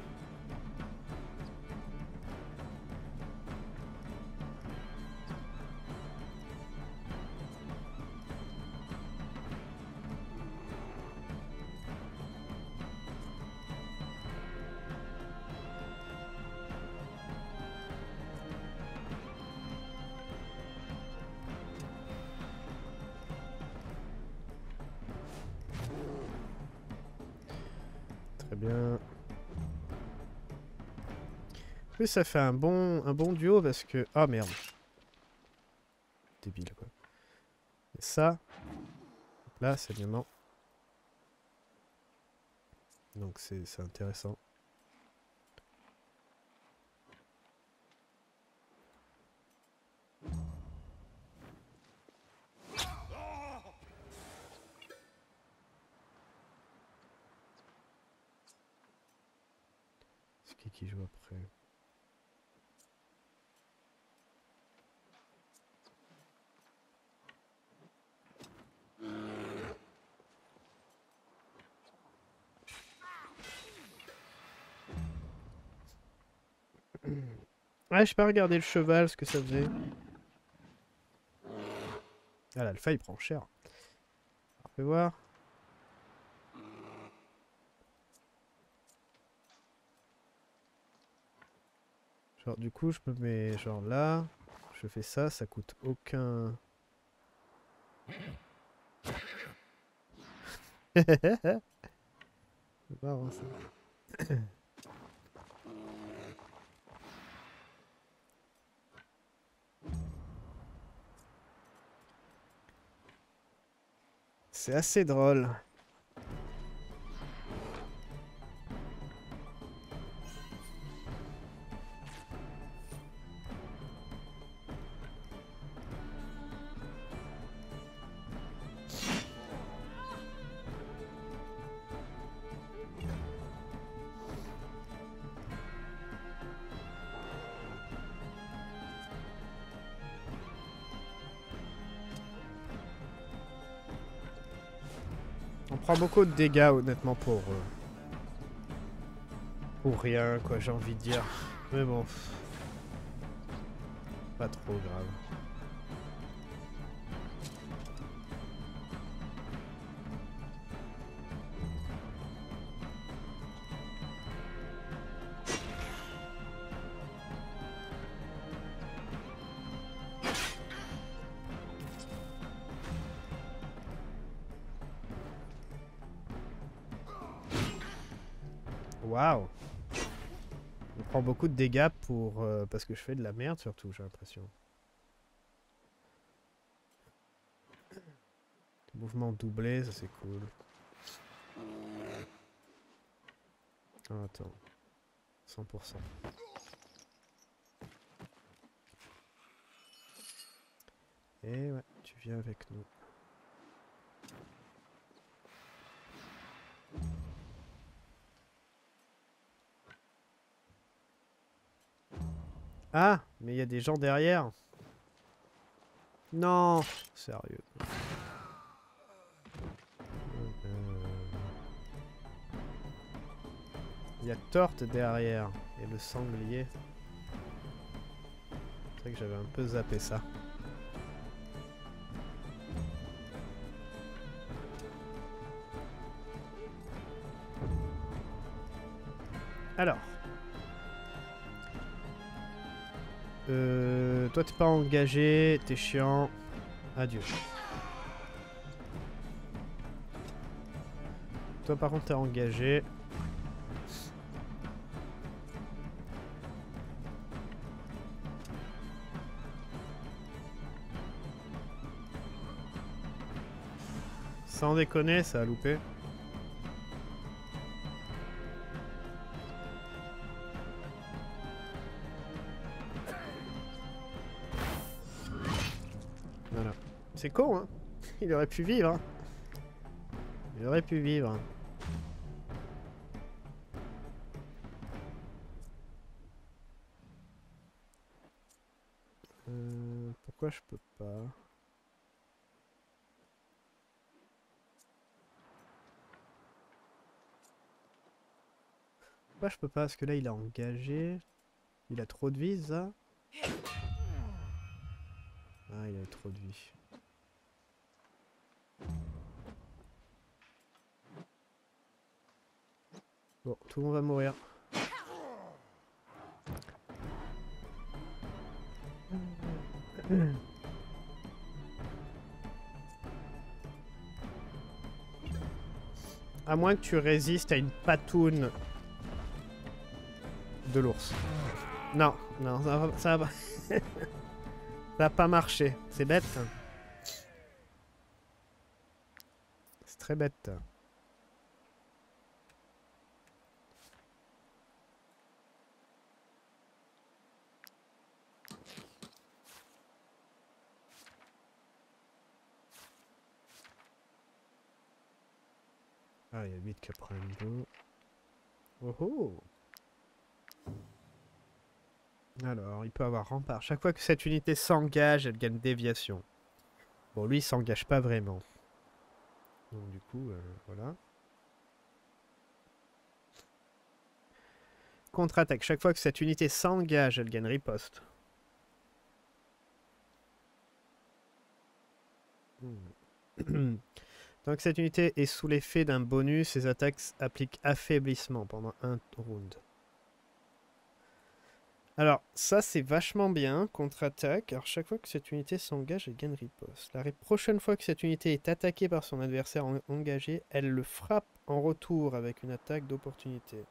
Très bien. Oui, ça fait un bon duo parce que... Ah merde. Débile quoi. Et ça, là c'est vraiment... Donc c'est intéressant. C'est qui joue après? Ouais, j'ai pas regardé le cheval, ce que ça faisait. Ah, l'alpha il prend cher. On peut voir. Genre du coup je me mets genre là. Je fais ça, ça coûte aucun... C'est marrant ça. C'est assez drôle. On prend beaucoup de dégâts honnêtement pour rien quoi, j'ai envie de dire. Mais bon, pas trop grave. Waouh! On prend beaucoup de dégâts pour parce que je fais de la merde surtout, j'ai l'impression. Mouvement doublé, ça c'est cool. Ah, attends. 100%. Et ouais, tu viens avec nous. Ah, mais il y a des gens derrière. Non, sérieux. Il y a Torte derrière et le sanglier. C'est vrai que j'avais un peu zappé ça. Alors. Toi t'es pas engagé, t'es chiant. Adieu. Toi par contre t'es engagé. Sans déconner, ça a loupé. Voilà. C'est con, hein. Il aurait pu vivre. Hein. Il aurait pu vivre. Pourquoi je peux pas? Pourquoi je peux pas? Parce que là il a engagé. Il a trop de vie, ça? Ah, il a trop de vie. Bon, tout le monde va mourir. À moins que tu résistes à une patoune de l'ours. Non, non, ça va. Ça va pas marcher. C'est bête. C'est très bête. Ah, il y a 8 qui prennent 2. Oh oh! Alors, il peut avoir rempart. Chaque fois que cette unité s'engage, elle gagne déviation. Bon, lui, il s'engage pas vraiment. Donc, du coup, voilà. Contre-attaque. Chaque fois que cette unité s'engage, elle gagne riposte. Tant que cette unité est sous l'effet d'un bonus, ses attaques appliquent affaiblissement pendant un round. Alors, ça c'est vachement bien, contre-attaque. Alors, chaque fois que cette unité s'engage, elle gagne riposte. La prochaine fois que cette unité est attaquée par son adversaire engagé, elle le frappe en retour avec une attaque d'opportunité.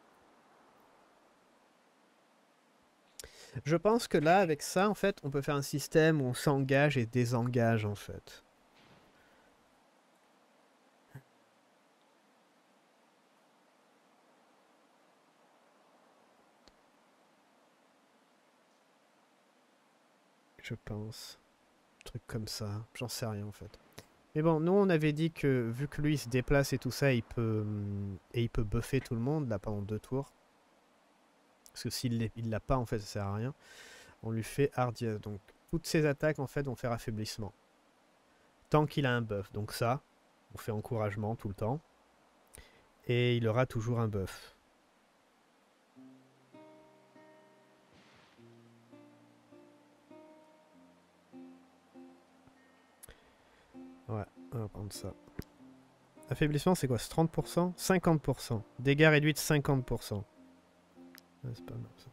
Je pense que là, avec ça, en fait, on peut faire un système où on s'engage et désengage, en fait. Je pense. Un truc comme ça. J'en sais rien, en fait. Mais bon, nous, on avait dit que, vu que lui, il se déplace et tout ça, il peut buffer tout le monde, là, pendant 2 tours. Parce que s'il l'a pas, en fait, ça sert à rien. On lui fait hardiesse. Donc, toutes ses attaques, en fait, vont faire affaiblissement. Tant qu'il a un buff. Donc ça, on fait encouragement tout le temps. Et il aura toujours un buff. Ouais, on va prendre ça. Affaiblissement, c'est quoi? C'est 30%? 50%. Dégâts réduits de 50%. Ouais, c'est pas mal ça.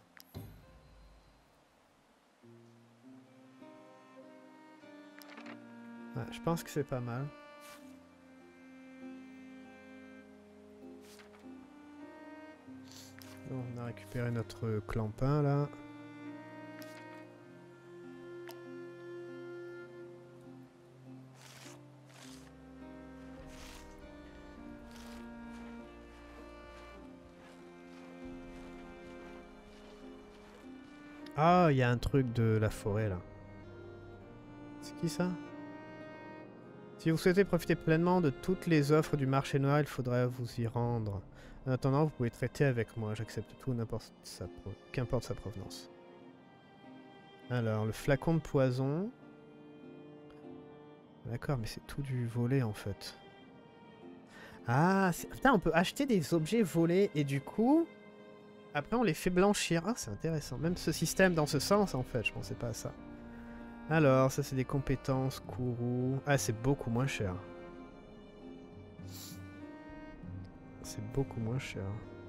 Ouais, je pense que c'est pas mal. Bon, on a récupéré notre clampin là. Ah, il y a un truc de la forêt là. C'est qui ça? Si vous souhaitez profiter pleinement de toutes les offres du marché noir, il faudra vous y rendre. En attendant, vous pouvez traiter avec moi. J'accepte tout, qu'importe sa provenance. Alors, le flacon de poison. D'accord, mais c'est tout du volé en fait. Ah, putain, on peut acheter des objets volés et du coup, après on les fait blanchir. Ah, c'est intéressant. Même ce système dans ce sens en fait, je pensais pas à ça. Alors, ça c'est des compétences, Kourou. Ah, c'est beaucoup moins cher. C'est beaucoup moins cher.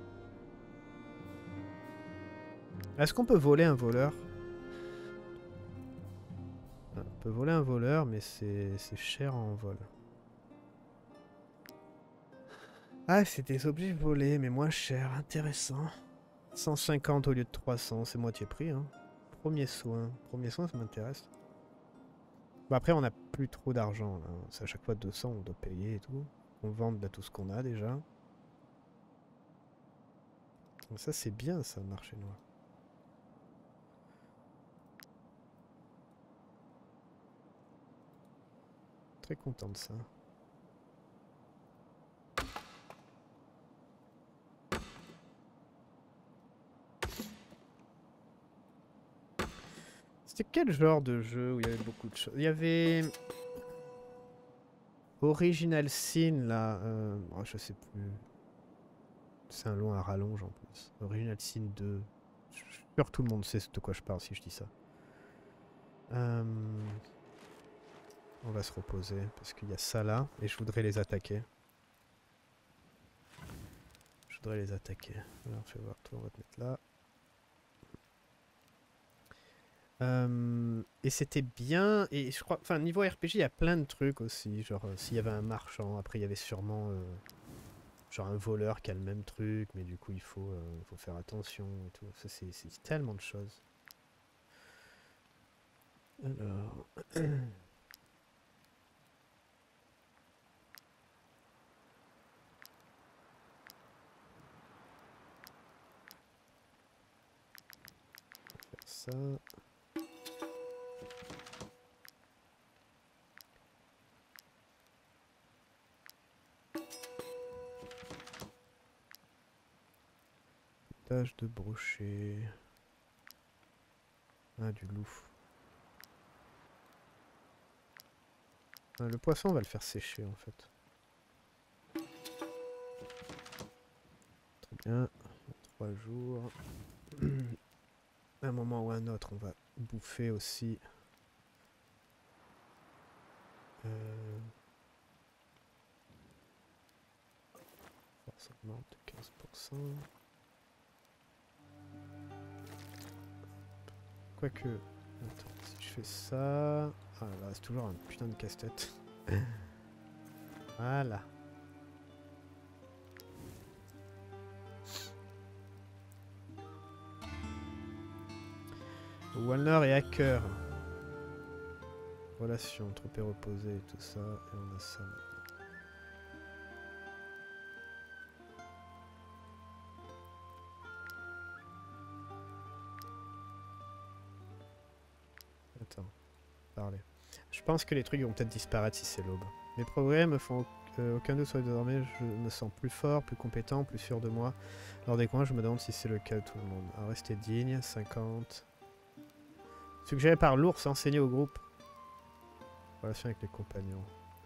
Est-ce qu'on peut voler un voleur? On peut voler un voleur, mais c'est cher en vol. Ah, c'est des objets volés, mais moins cher. Intéressant. 150 au lieu de 300, c'est moitié prix. Hein. Premier soin. Premier soin, ça m'intéresse. Bon, après, on n'a plus trop d'argent. C'est à chaque fois 200, on doit payer et tout. On vend là, tout ce qu'on a déjà. Donc ça, c'est bien, ça, le marché noir. Très content de ça. C'était quel genre de jeu où il y avait beaucoup de choses? Il y avait... Original Sin, là. Oh, je sais plus. C'est un long à rallonge en plus. Original Sin 2. Je suis sûr que tout le monde sait de quoi je parle si je dis ça. On va se reposer parce qu'il y a ça là et je voudrais les attaquer. Je voudrais les attaquer. Alors fais voir, toi on va te mettre là. Et c'était bien, et je crois, enfin niveau RPG il y a plein de trucs aussi, genre s'il y avait un marchand, après il y avait sûrement genre un voleur qui a le même truc, mais du coup il faut faire attention et tout, ça c'est tellement de choses. Alors... ça... Tâche de brochet... Ah, du loup. Ah, le poisson, on va le faire sécher en fait. Très bien. 3 jours. À un moment ou à un autre, on va bouffer aussi. Force augmente de 15%. Quoique... Attends, si je fais ça... Ah là, c'est toujours un putain de casse-tête. Voilà. Walner et Hacker. Relation, trophée reposé et tout ça. Et on a ça maintenant. Attends, parler. Je pense que les trucs vont peut-être disparaître si c'est l'aube. Mes progrès me font aucun doute sur désormais, je me sens plus fort, plus compétent, plus sûr de moi. Lors des coins, je me demande si c'est le cas de tout le monde. Alors, rester digne, 50. Suggéré par l'ours, enseigné au groupe. Relation avec les compagnons.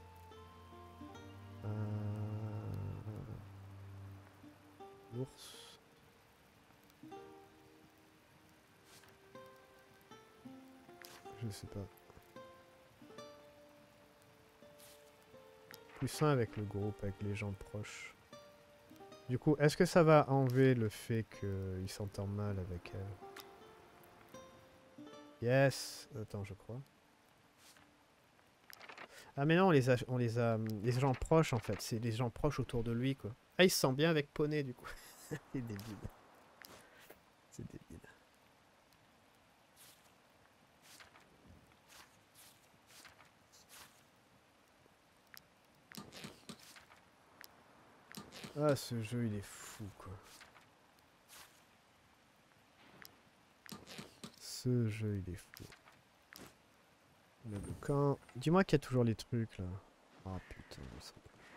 L'ours. Je sais pas. Plus sain avec le groupe, avec les gens proches. Du coup, est-ce que ça va enlever le fait qu'il s'entend mal avec elle? Yes. Attends, je crois. Ah mais non, les gens proches en fait, c'est les gens proches autour de lui quoi. Ah il se sent bien avec Poney du coup. C'est débile. C'est débile. Ah ce jeu il est fou quoi. Ce jeu il est fou. Le camp. Dis-moi qu'il y a toujours les trucs là. Oh putain, ça...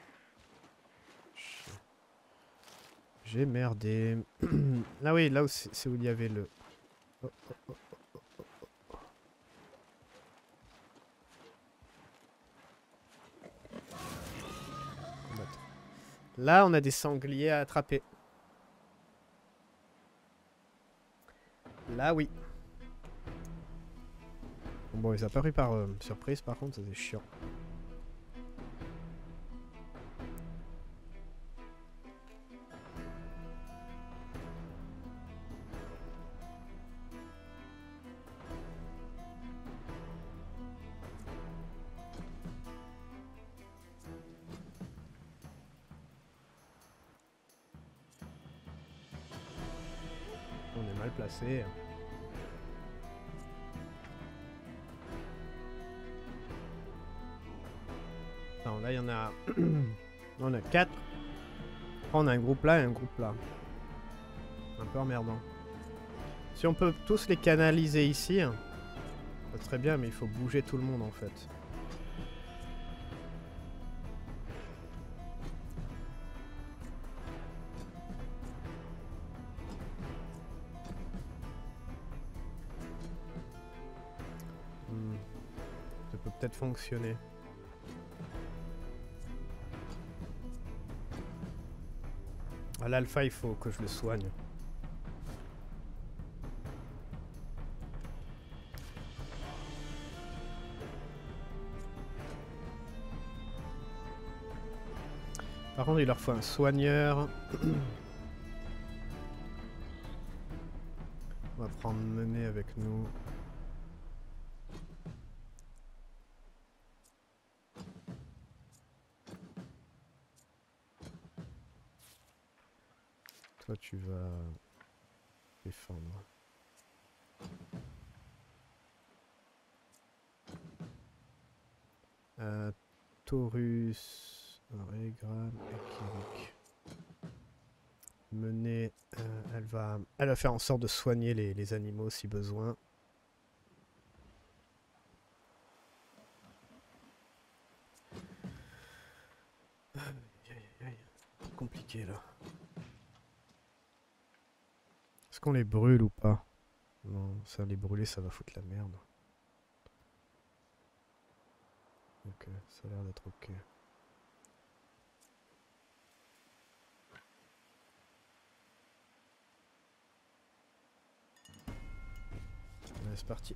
J'ai merdé. Ah oui, là c'est où il y avait le... Oh, oh, oh, oh, oh, oh. Combattre. Là, on a des sangliers à attraper. Là, oui. Bon, ils ont pas pris par surprise, par contre, c'est chiant. On est mal placé. Non, là, il y en a... on a 4. On a un groupe là et un groupe là. Un peu emmerdant. Si on peut tous les canaliser ici, ça serait bien, mais il faut bouger tout le monde en fait. Ça peut peut-être fonctionner. À l'alpha, il faut que je le soigne. Par contre, il leur faut un soigneur. On va prendre Mené avec nous. Toi, tu vas défendre. Taurus, Régran et Kirik. Mené, elle va faire en sorte de soigner les animaux si besoin. Compliqué là. Est-ce qu'on les brûle ou pas? Non, ça les brûler, ça va foutre la merde. Ok, ça a l'air d'être ok. Allez, c'est parti.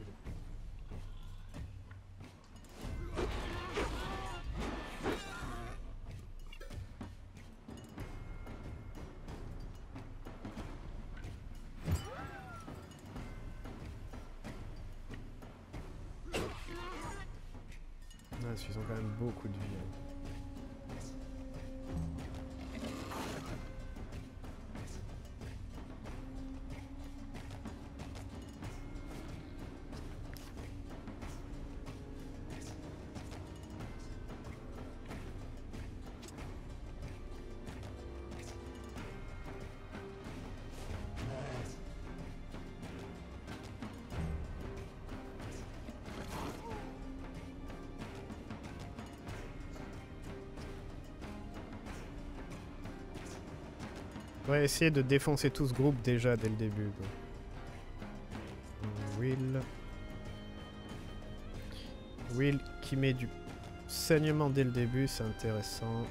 Ils ont quand même beaucoup de vie. On va essayer de défoncer tout ce groupe déjà dès le début. Quoi. Will qui met du saignement dès le début, c'est intéressant.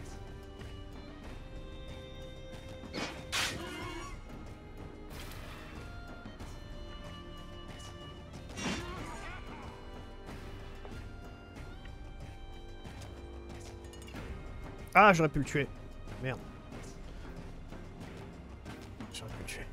Ah, j'aurais pu le tuer. Merde. J'aurais pu le tuer.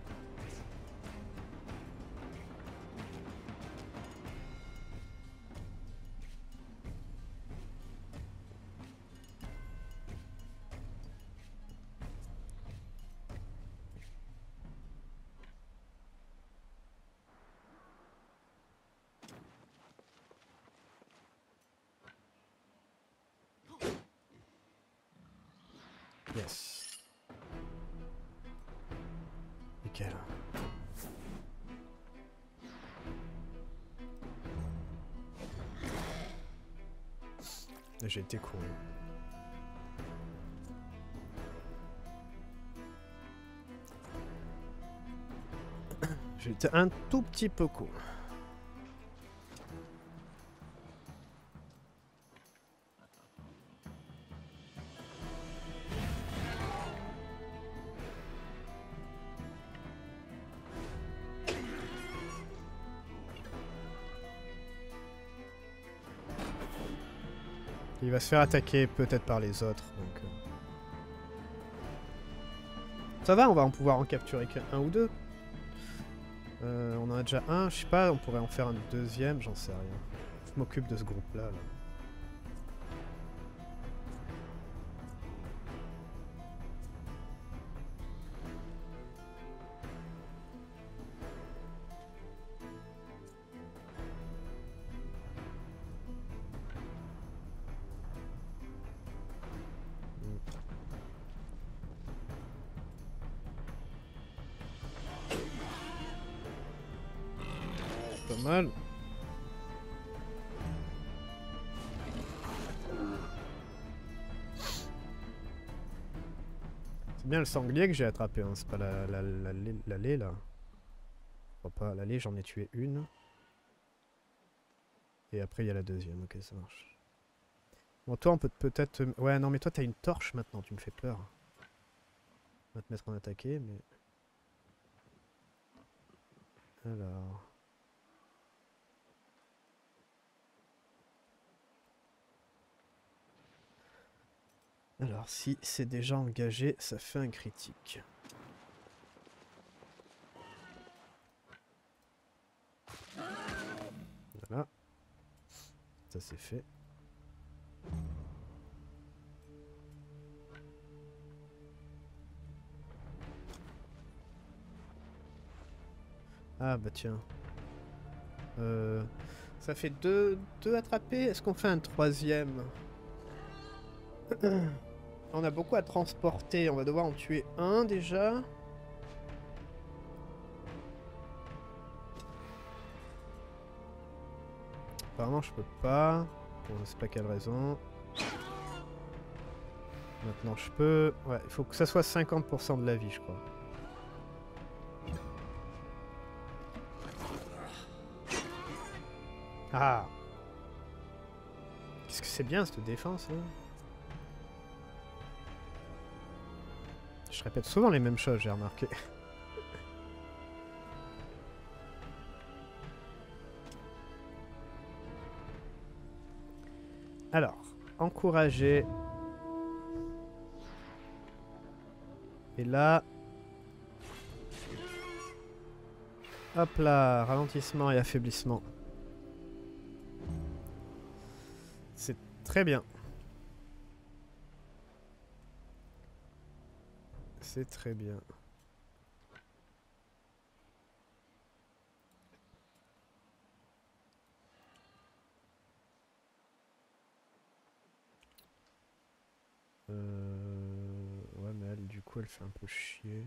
Yes. Nickel. J'ai été con. J'ai été un tout petit peu con. Il va se faire attaquer peut-être par les autres. Donc, ça va, on va en pouvoir en capturer qu'un ou deux. On en a déjà un, je sais pas, on pourrait en faire un deuxième, j'en sais rien. Je m'occupe de ce groupe-là. Là. Pas mal. C'est bien le sanglier que j'ai attrapé, hein. C'est pas l'allée là. Je crois pas, l'allée j'en ai tué une. Et après il y a la deuxième, ok ça marche. Bon toi on peut peut-être... Ouais non mais toi t'as une torche maintenant, tu me fais peur. On va te mettre en attaquer mais... Alors... Alors si c'est déjà engagé, ça fait un critique. Voilà. Ça c'est fait. Ah bah tiens. Ça fait deux attrapés. Est-ce qu'on fait un troisième? On a beaucoup à transporter. On va devoir en tuer un déjà. Apparemment je peux pas. Pour je sais pas quelle raison. Maintenant je peux. Ouais, il faut que ça soit 50% de la vie je crois. Ah! Qu'est-ce que c'est bien cette défense hein. Je répète souvent les mêmes choses, j'ai remarqué. Alors, encourager. Et là... Hop là, ralentissement et affaiblissement. C'est très bien. C'est très bien. Ouais mais elle du coup elle fait un peu chier.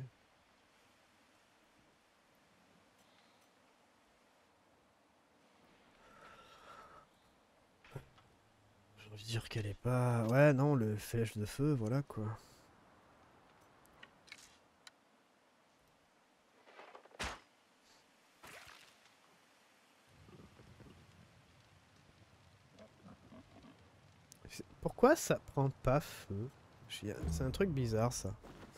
J'ai envie de dire qu'elle est pas... Ouais non, le flèche de feu, voilà quoi. Pourquoi ça prend pas feu? C'est un truc bizarre ça.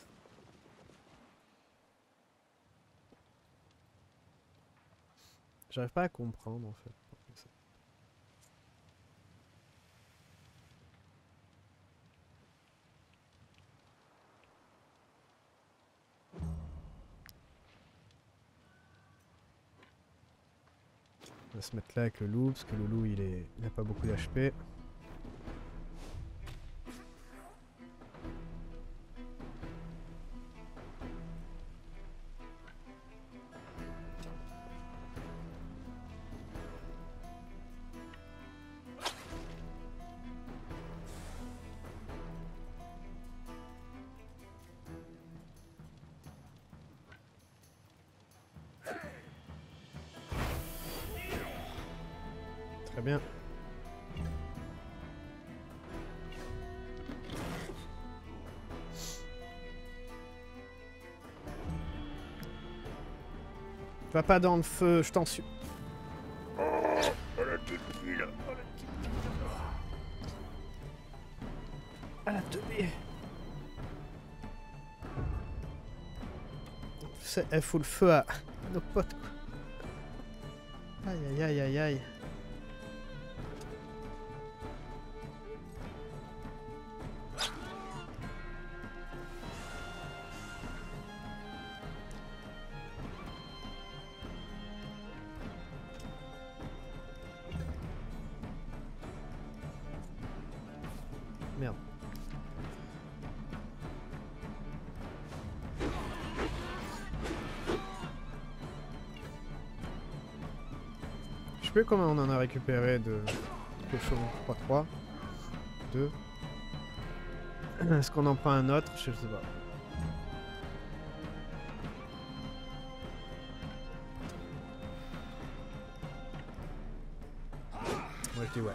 J'arrive pas à comprendre en fait. On va se mettre là avec le loup, parce que le loup il a pas beaucoup d'HP. Très bien. Va pas dans le feu, je t'en suis. À la teubée. Elle fout le feu à nos potes, quoi. Aïe aïe aïe aïe aïe. Merde. Je sais plus comment on en a récupéré de cochon. 3-3. 2. Est-ce qu'on en prend un autre? Je sais pas. Moi je dis ouais.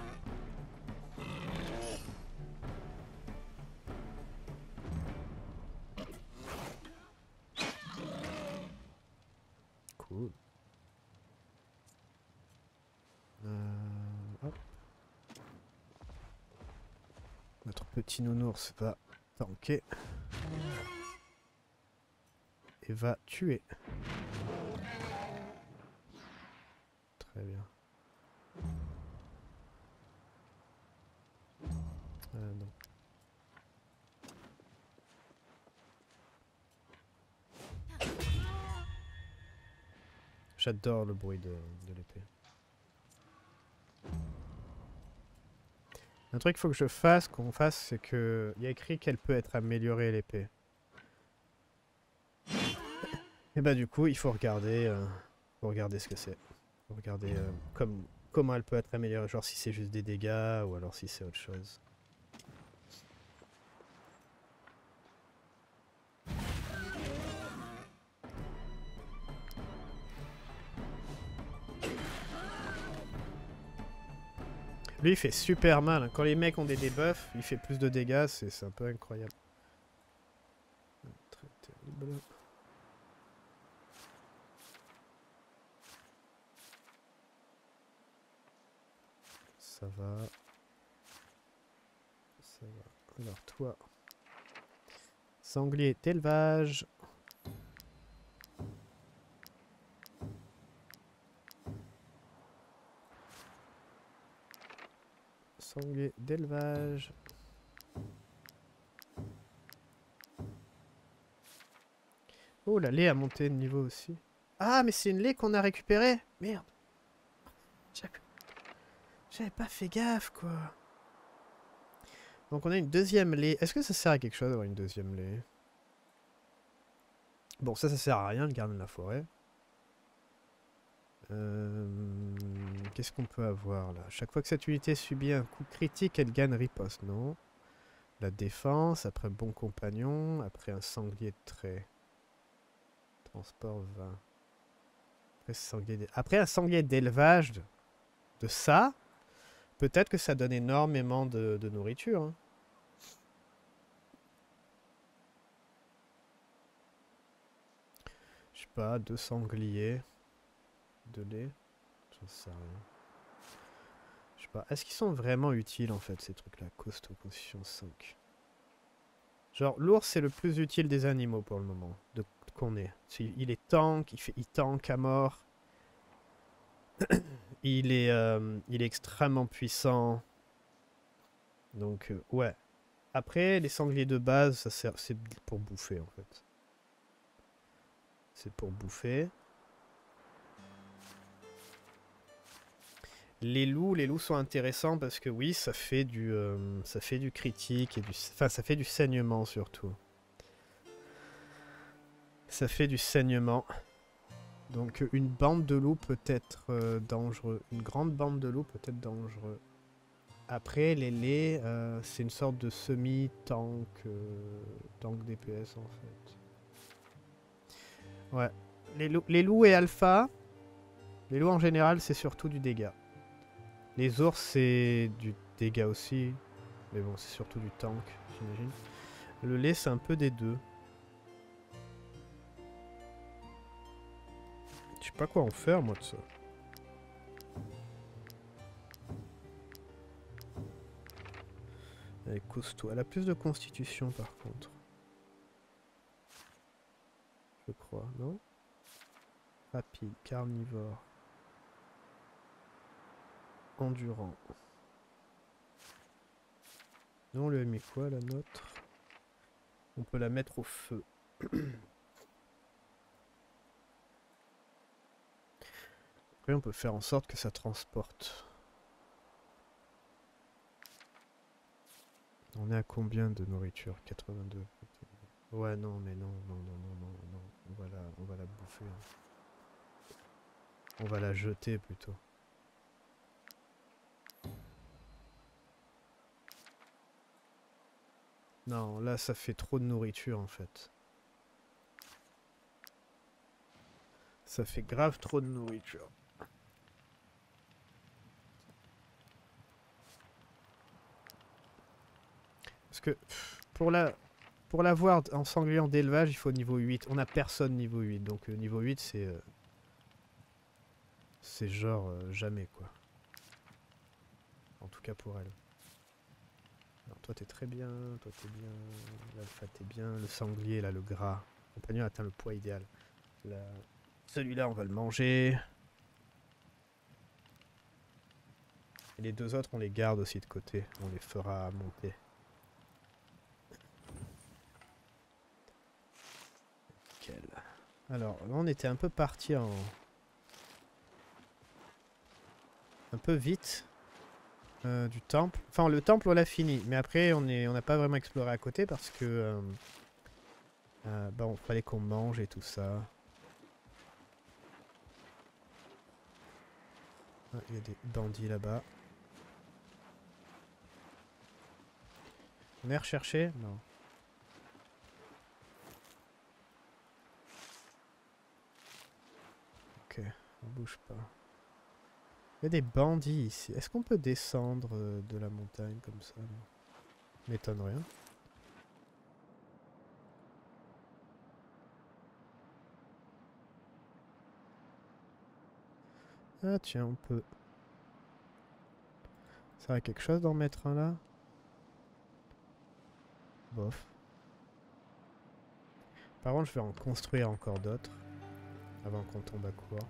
Cool. Hop. Notre petit nounours va tanker. Et va tuer. Très bien. Non. J'adore le bruit de l'épée. Un truc qu'il faut que je fasse, qu'on fasse, c'est que il y a écrit qu'elle peut être améliorée l'épée. Et bah du coup, il faut regarder ce que c'est. Faut regarder comment elle peut être améliorée, genre si c'est juste des dégâts ou alors si c'est autre chose. Lui il fait super mal, hein. Quand les mecs ont des debuffs, il fait plus de dégâts, c'est un peu incroyable. Très terrible. Ça va. Ça va. Alors toi. Sanglier d'élevage. Sanglier d'élevage. Oh, la lait a monté de niveau aussi. Ah, mais c'est une lait qu'on a récupérée. Merde. J'avais pas fait gaffe, quoi. Donc on a une deuxième lait. Est-ce que ça sert à quelque chose d'avoir une deuxième lait? Bon, ça sert à rien, le gardien de la forêt. Qu'est-ce qu'on peut avoir là? Chaque fois que cette unité subit un coup critique, elle gagne riposte, non? La défense, après bon compagnon, après un sanglier de trait. Transport 20. Après un sanglier d'élevage de ça, peut-être que ça donne énormément de nourriture. Hein. Je sais pas, 2 sangliers. De lait. J'en sais rien. Je sais pas. Est-ce qu'ils sont vraiment utiles en fait ces trucs là? Costaud, constitution 5. Genre l'ours c'est le plus utile des animaux pour le moment. Qu'on ait. Il est tank, il tank à mort. il est extrêmement puissant. Donc ouais. Après les sangliers de base, ça sert, c'est pour bouffer en fait. C'est pour bouffer. Les loups sont intéressants parce que oui, ça fait du critique et ça fait du saignement surtout. Ça fait du saignement. Donc une bande de loups peut être dangereux. Une grande bande de loups peut être dangereux. Après, les laits, c'est une sorte de semi-tank tank DPS en fait. Ouais. Les loups et alpha, les loups en général, c'est surtout du dégât. Les ours, c'est du dégât aussi. Mais bon, c'est surtout du tank, j'imagine. Le lait, c'est un peu des deux. Je sais pas quoi en faire, moi, de ça. Elle est costaud. Elle a plus de constitution, par contre. Je crois, non? Rapide, carnivore. Endurant. Nous, on lui a mis quoi, la nôtre? On peut la mettre au feu. Après, on peut faire en sorte que ça transporte. On est à combien de nourriture? 82. Ouais, non, mais non. On va la bouffer. On va la jeter plutôt. Non, là, ça fait trop de nourriture en fait. Ça fait grave trop de nourriture. Parce que pour l'avoir en sanglier en d'élevage, il faut niveau 8. On a personne niveau 8. Donc niveau 8, c'est genre jamais quoi. En tout cas pour elle. Alors, toi t'es très bien, toi t'es bien, l'alpha t'es bien, le sanglier là, le gras. Le compagnon atteint le poids idéal. Celui-là on va le manger. Et les deux autres on les garde aussi de côté. On les fera monter. Alors, là, on était un peu parti en... un peu vite du temple. Enfin, le temple, on l'a fini. Mais après, on n'a pas vraiment exploré à côté parce que... bon, fallait qu'on mange et tout ça. Ah, il y a des bandits là-bas. On est recherché? Non. Ok, on bouge pas. Il y a des bandits ici. Est-ce qu'on peut descendre de la montagne comme ça? M'étonnerait. Hein. Ah tiens, on peut... Ça a quelque chose d'en mettre un là? Bof. Par contre, je vais en construire encore d'autres. Avant qu'on tombe à court.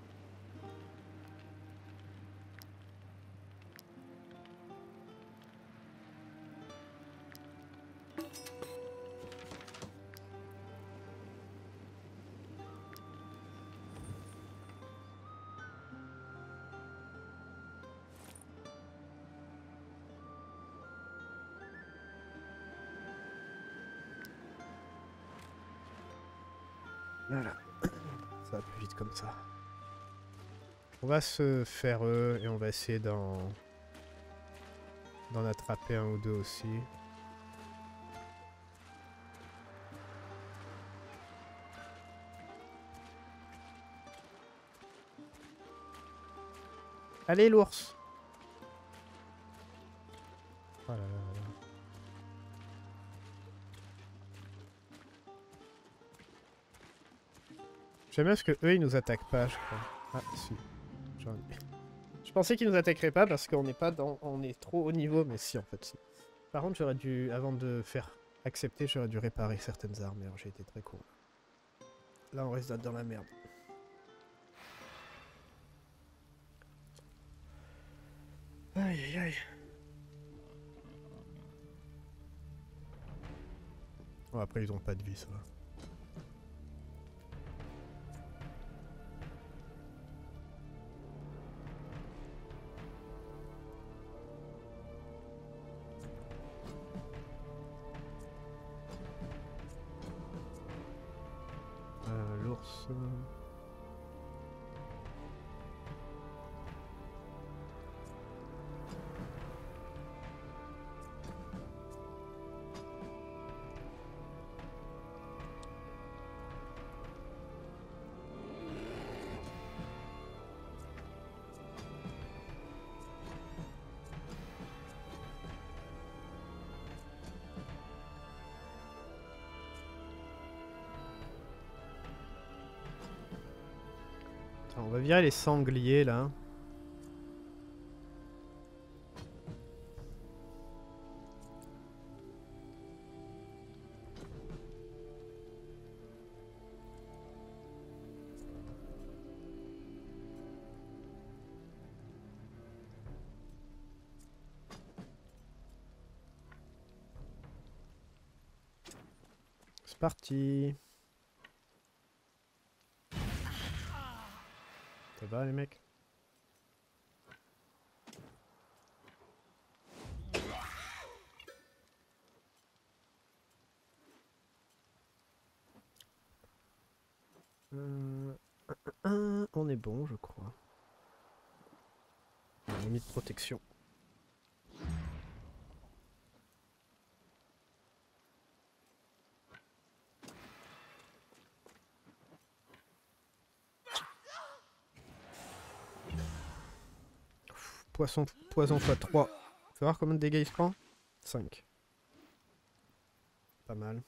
Voilà. Ça va plus vite comme ça. On va se faire eux et on va essayer d'en attraper un ou deux aussi. Allez l'ours! Oh là là là là. J'aime bien parce que eux ils nous attaquent pas, je crois. Ah si. Je pensais qu'ils nous attaqueraient pas parce qu'on n'est pas dans. On est trop haut niveau, mais si en fait si. Par contre j'aurais dû. Avant de faire accepter, j'aurais dû réparer certaines armes. Alors j'ai été très con. Là on reste dans la merde. Aïe aïe aïe. Bon, après ils ont pas de vie ça va. L'ours... Enfin, on va virer les sangliers là. C'est parti. Ça va les mecs? On est bon je crois. Limite protection. Poison x3. Faut voir combien de dégâts il se prend. 5. Pas mal.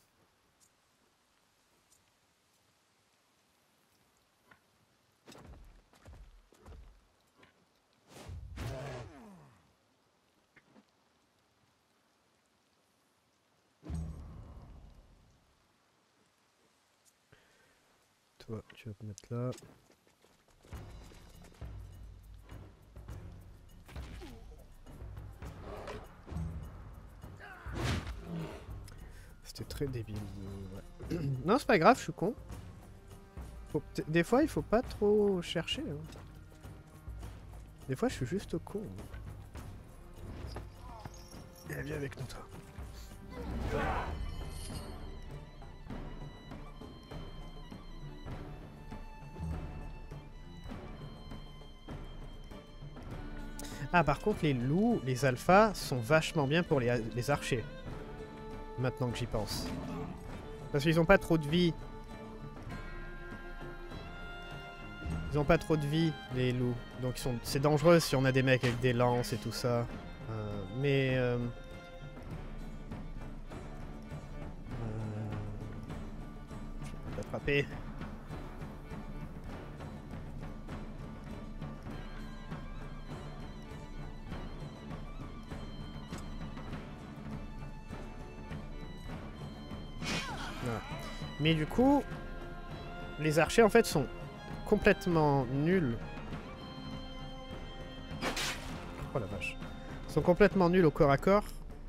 Toi, tu vas te mettre là. C'était très débile. Ouais. Non, c'est pas grave, je suis con. Des fois, il faut pas trop chercher. Hein. Des fois, je suis juste con. Et viens avec nous, toi. Ah, par contre, les loups, les alphas, sont vachement bien pour les archers. Maintenant que j'y pense. Parce qu'ils ont pas trop de vie. Ils ont pas trop de vie, les loups. Donc c'est dangereux si on a des mecs avec des lances et tout ça. Je vais l'attraper. Voilà. Mais du coup, les archers en fait sont complètement nuls. Oh la vache. Ils sont complètement nuls au corps à corps.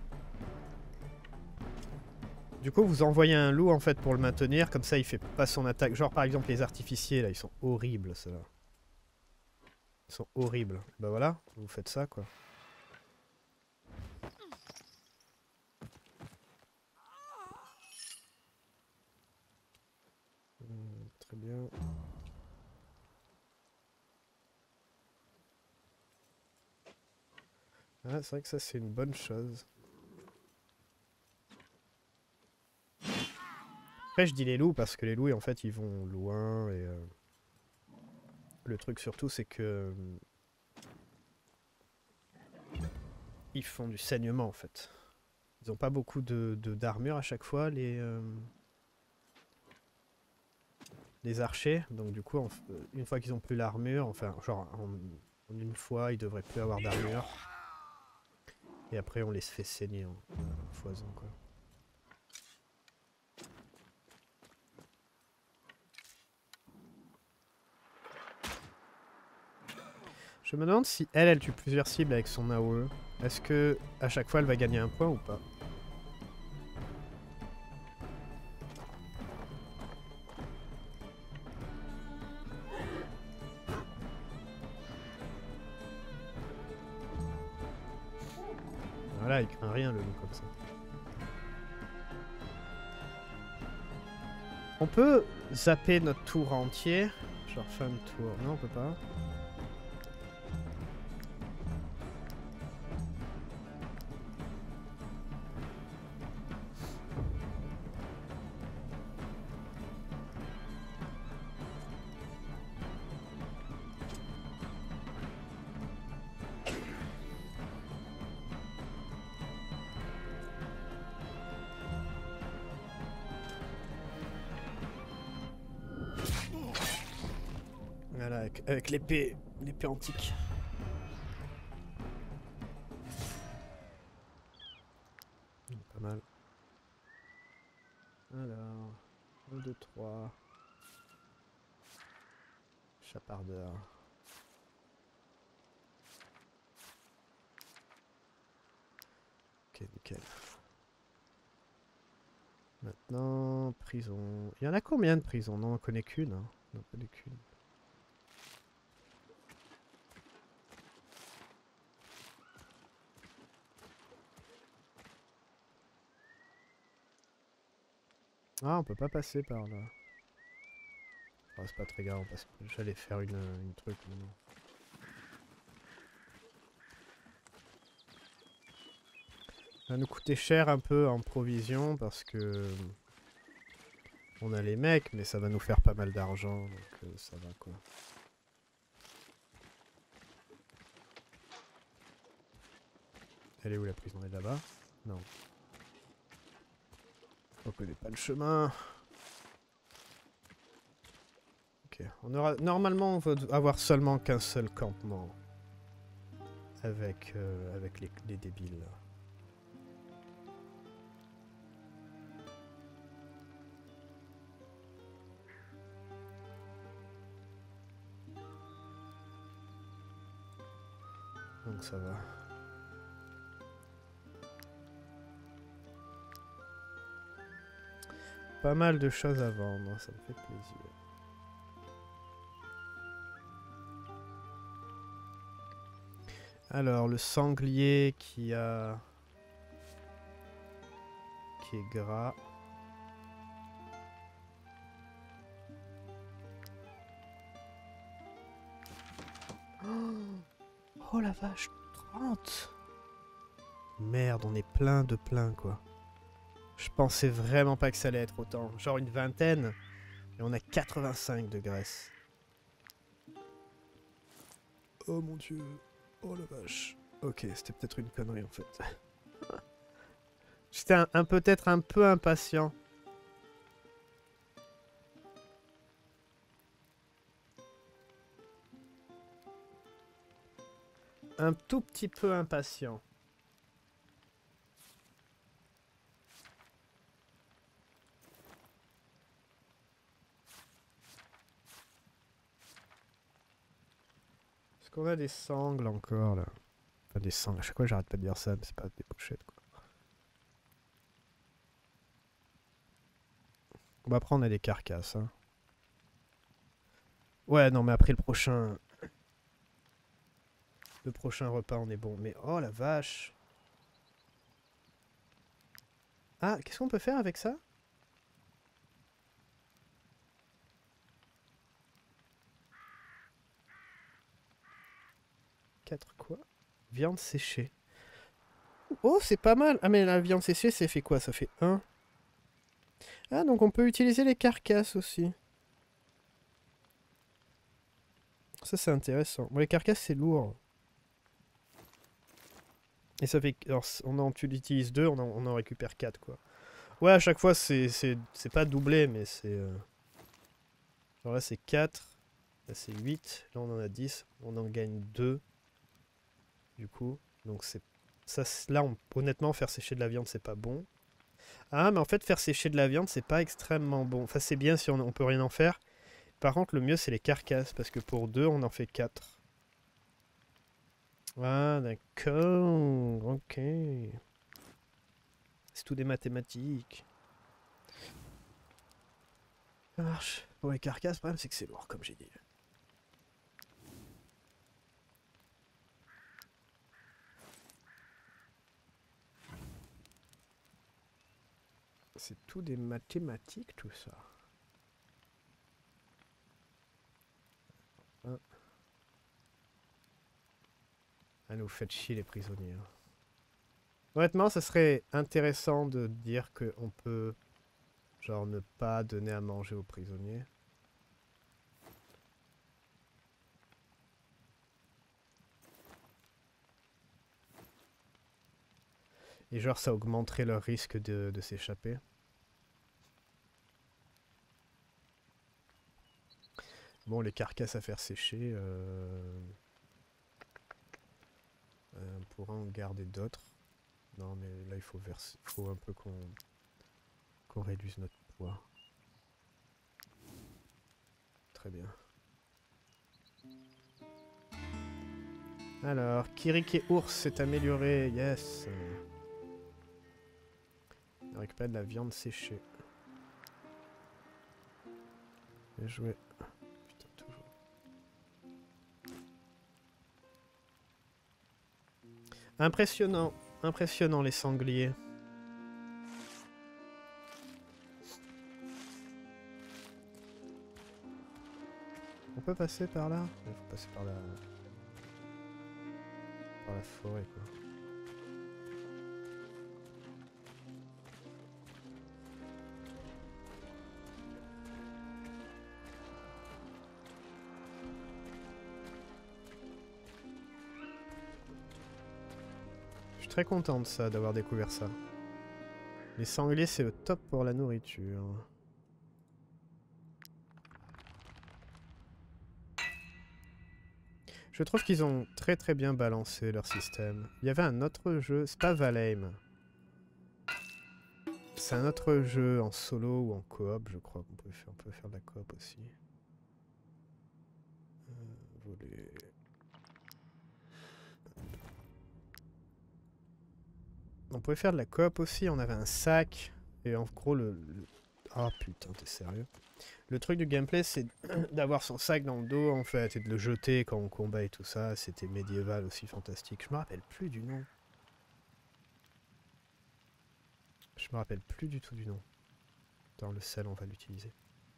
Du coup, vous envoyez un loup en fait pour le maintenir, comme ça il fait pas son attaque. Genre par exemple les artificiers là, ils sont horribles ceux-là. Ils sont horribles. Bah voilà, vous faites ça quoi. Très bien. Ah, c'est vrai que ça c'est une bonne chose. Après je dis les loups parce que les loups en fait ils vont loin et le truc surtout c'est que ils font du saignement en fait. Ils ont pas beaucoup d'armure à chaque fois les archers, donc du coup une fois qu'ils ont plus l'armure, enfin genre en une fois ils devraient plus avoir d'armure. Et après on les fait saigner en foison quoi. Je me demande si elle tue plusieurs cibles avec son AOE. Est-ce que à chaque fois elle va gagner un point ou pas? Voilà, il craint rien le loup comme ça. On peut zapper notre tour entier. Genre fin de tour. Non, on peut pas. Voilà, avec l'épée antique. Pas mal. Alors, 1, 2, 3. Chapardeur. Ok, nickel. Maintenant, prison. Il y en a combien de prisons? Non, on connaît qu'une. Hein. On en connaît qu'une. Ah, on peut pas passer par là. Oh, c'est pas très grave, parce que j'allais faire une truc. Mais non. Ça va nous coûter cher un peu en provision parce que on a les mecs, mais ça va nous faire pas mal d'argent, donc ça va quoi. Elle est où la prison? Elle est là-bas? Non. On connaît pas le chemin. Ok. On aura normalement on va avoir seulement qu'un seul campement avec les débiles. Là. Donc ça va. Pas mal de choses à vendre, ça me fait plaisir. Alors, le sanglier qui est gras. Oh la vache, 30. Merde, on est plein de plein quoi. Je pensais vraiment pas que ça allait être autant. Genre une vingtaine. Et on a 85 de graisse. Oh mon dieu. Oh la vache. Ok, c'était peut-être une connerie en fait. J'étais peut-être un peu impatient. Un tout petit peu impatient. Est-ce qu'on a des sangles encore là? Enfin des sangles, à chaque fois j'arrête pas de dire ça, mais c'est pas des pochettes quoi. Bon après on a des carcasses. Hein. Ouais non mais après le prochain repas on est bon. Mais oh la vache. Ah qu'est-ce qu'on peut faire avec ça? 4 quoi? Viande séchée. Oh c'est pas mal. Ah mais la viande séchée ça fait quoi? Ça fait 1. Ah donc on peut utiliser les carcasses aussi. Ça c'est intéressant. Bon les carcasses c'est lourd. Et ça fait... Alors on en utilise 2, on en récupère 4 quoi. Ouais à chaque fois c'est pas doublé mais c'est... Genre là c'est 4. Là c'est 8. Là on en a 10. On en gagne 2. Du coup. Donc c'est... Ça, là honnêtement faire sécher de la viande c'est pas bon. Ah mais en fait faire sécher de la viande c'est pas extrêmement bon. Enfin c'est bien si on peut rien en faire. Par contre le mieux c'est les carcasses. Parce que pour 2 on en fait 4. Ah d'accord. Ok. C'est tout des mathématiques. Ça marche. Pour les carcasses, le problème c'est que c'est lourd, comme j'ai dit. C'est tout des mathématiques, tout ça. Hein. Ah, nous faites chier les prisonniers. Hein. Honnêtement, ça serait intéressant de dire qu'on peut, genre, ne pas donner à manger aux prisonniers. Et genre, ça augmenterait leur risque de s'échapper. Bon, les carcasses à faire sécher, on pourra en garder d'autres. Non, mais là, il faut verser, faut un peu qu'on réduise notre poids. Très bien. Alors, Kirik et Ours s'est amélioré, yes. On récupère de la viande séchée. Bien joué. Putain, toujours. Impressionnant. Impressionnant les sangliers. On peut passer par là? Il faut passer par la forêt, quoi. Je suis très content de ça, d'avoir découvert ça. Les sangliers, c'est le top pour la nourriture. Je trouve qu'ils ont très très bien balancé leur système. Il y avait un autre jeu, c'est pas Valheim. C'est un autre jeu en solo ou en coop, je crois qu'on peut faire. On peut faire de la coop aussi. Voler. On pouvait faire de la coop aussi, on avait un sac. Et en gros, Ah putain, t'es sérieux? Le truc du gameplay, c'est d'avoir son sac dans le dos, en fait, et de le jeter quand on combat et tout ça. C'était médiéval aussi, fantastique. Je me rappelle plus du nom. Je me rappelle plus du tout du nom. Dans le sel, on va l'utiliser.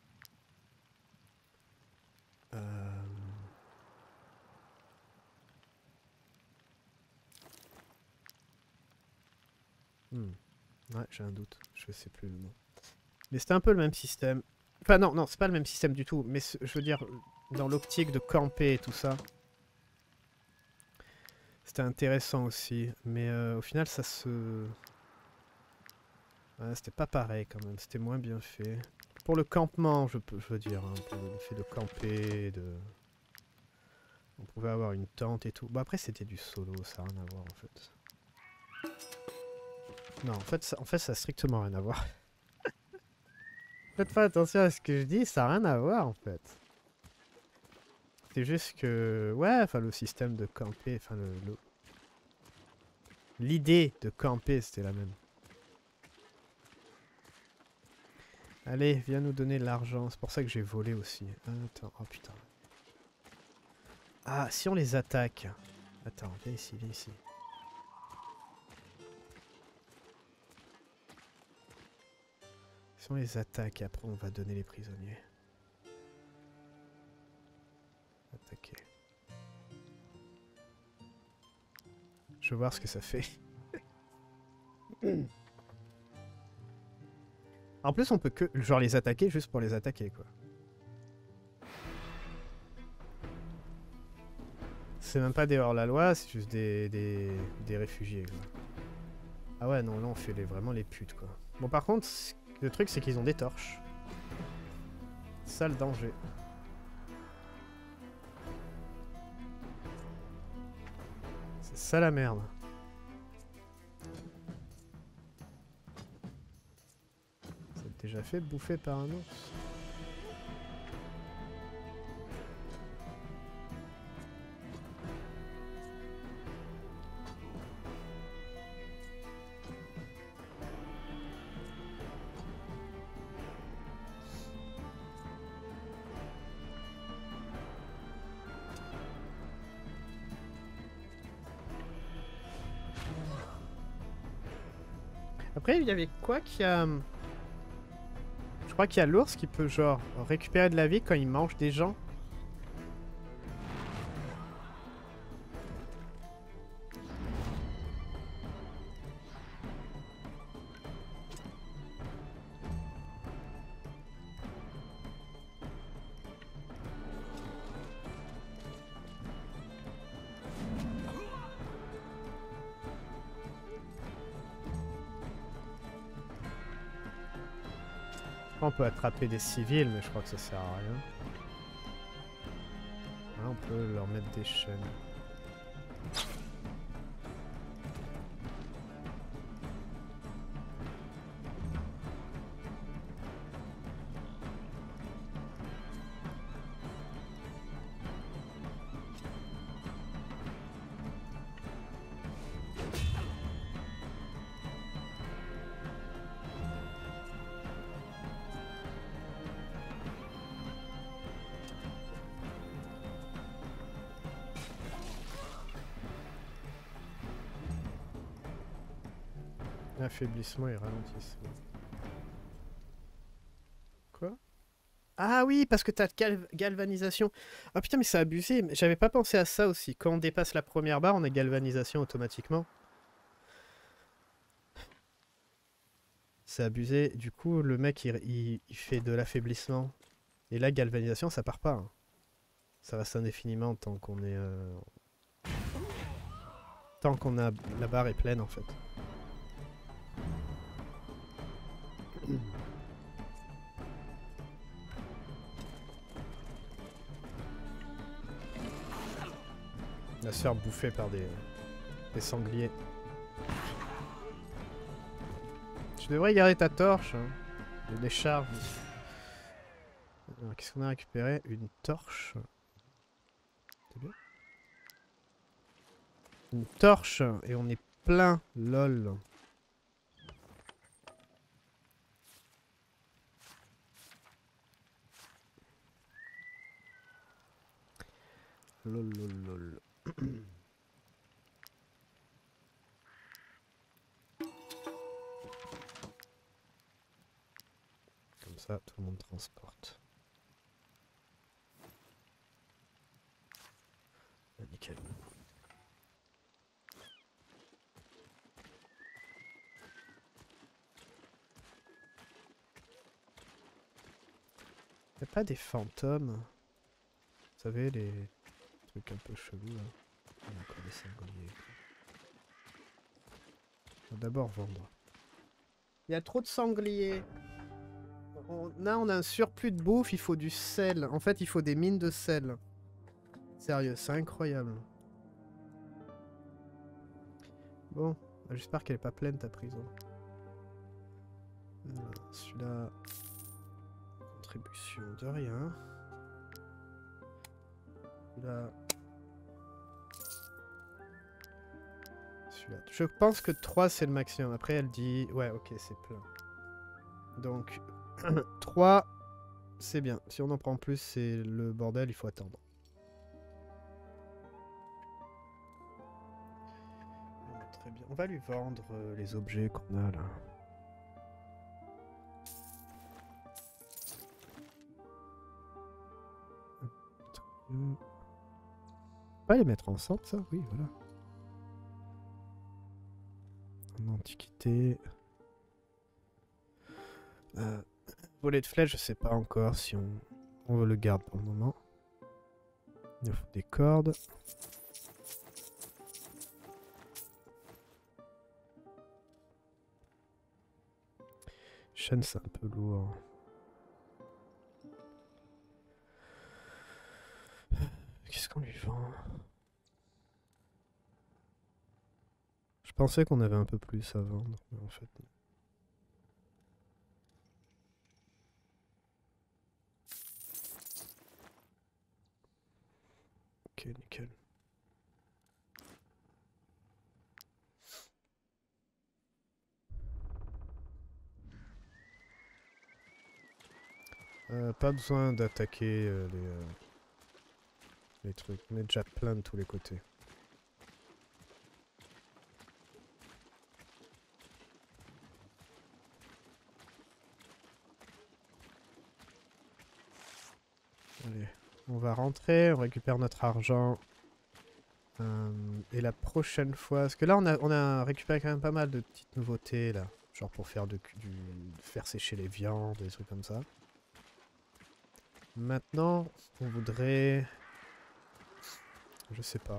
Ouais, j'ai un doute. Je sais plus le nom. Mais c'était un peu le même système. Enfin non, non, c'est pas le même système du tout. Mais je veux dire, dans l'optique de camper et tout ça. C'était intéressant aussi. Mais au final, ça se... Ouais, c'était pas pareil quand même. C'était moins bien fait. Pour le campement, je veux dire. Hein, pour le fait de camper, de... On pouvait avoir une tente et tout. Bon après, c'était du solo. Ça n'a rien à voir en fait. Non, en fait, ça a strictement rien à voir. Faites pas attention à ce que je dis, ça n'a rien à voir en fait. C'est juste que... Ouais, enfin le système de camper, enfin l'idée de camper, c'était la même. Allez, viens nous donner de l'argent, c'est pour ça que j'ai volé aussi. Attends, oh putain. Ah, si on les attaque... Attends, viens ici, viens ici. Si on les attaque, après on va donner les prisonniers. Attaquer. Je veux voir ce que ça fait. En plus, on peut que genre les attaquer juste pour les attaquer, quoi. C'est même pas des hors-la-loi, c'est juste des réfugiés, quoi. Ah ouais, non, là on fait vraiment les putes, quoi. Bon, par contre, le truc c'est qu'ils ont des torches. Ça le danger. C'est ça la merde. C'est déjà fait bouffer par un ours. Après, il y avait quoi qui a... Je crois qu'il y a l'ours qui peut genre récupérer de la vie quand il mange des gens. On peut attraper des civils, mais je crois que ça sert à rien. on peut leur mettre des chaînes. Affaiblissement et ralentissement. Quoi? Ah oui, parce que t'as galvanisation. Ah putain, mais c'est abusé. J'avais pas pensé à ça aussi. Quand on dépasse la première barre, on a galvanisation automatiquement. C'est abusé. Du coup, le mec, il fait de l'affaiblissement. Et là, galvanisation, ça part pas. Hein. Ça reste indéfiniment tant qu'on est... Tant qu'on a... La barre est pleine, en fait. La se faire bouffer par des sangliers. Tu devrais garder ta torche. Hein. Il y a des charges. Qu'est-ce qu'on a récupéré? Une torche. C'est bien. Une torche. Et on est plein. Lol. Lol lol lol. Comme ça, tout le monde transporte. Ah, nickel. Y'a pas des fantômes? Vous savez, les trucs un peu chelous là. Il y a encore des sangliers. On va d'abord vendre. Il y a trop de sangliers. Là, on a un surplus de bouffe, il faut du sel. En fait, il faut des mines de sel. Sérieux, c'est incroyable. Bon, j'espère qu'elle est pas pleine ta prison. Celui-là... Contribution de rien. Celui-là... Celui-là. Je pense que 3 c'est le maximum. Après, elle dit... Ouais, ok, c'est plein. Donc... 3, c'est bien. Si on en prend plus, c'est le bordel, il faut attendre. Très bien. On va lui vendre les objets qu'on a là. On va les mettre ensemble, ça? Oui, voilà. En antiquité. Volet de flèche, je sais pas encore si on le garde pour le moment. Il nous faut des cordes. Chaîne, c'est un peu lourd. Qu'est-ce qu'on lui vend? Je pensais qu'on avait un peu plus à vendre, mais en fait... Ok, nickel. Pas besoin d'attaquer les trucs. On est déjà plein de tous les côtés. Allez, on va rentrer, on récupère notre argent. Et la prochaine fois... Parce que là, on a récupéré quand même pas mal de petites nouveautés, là. Genre pour faire faire sécher les viandes, des trucs comme ça. Maintenant, on voudrait... Je sais pas.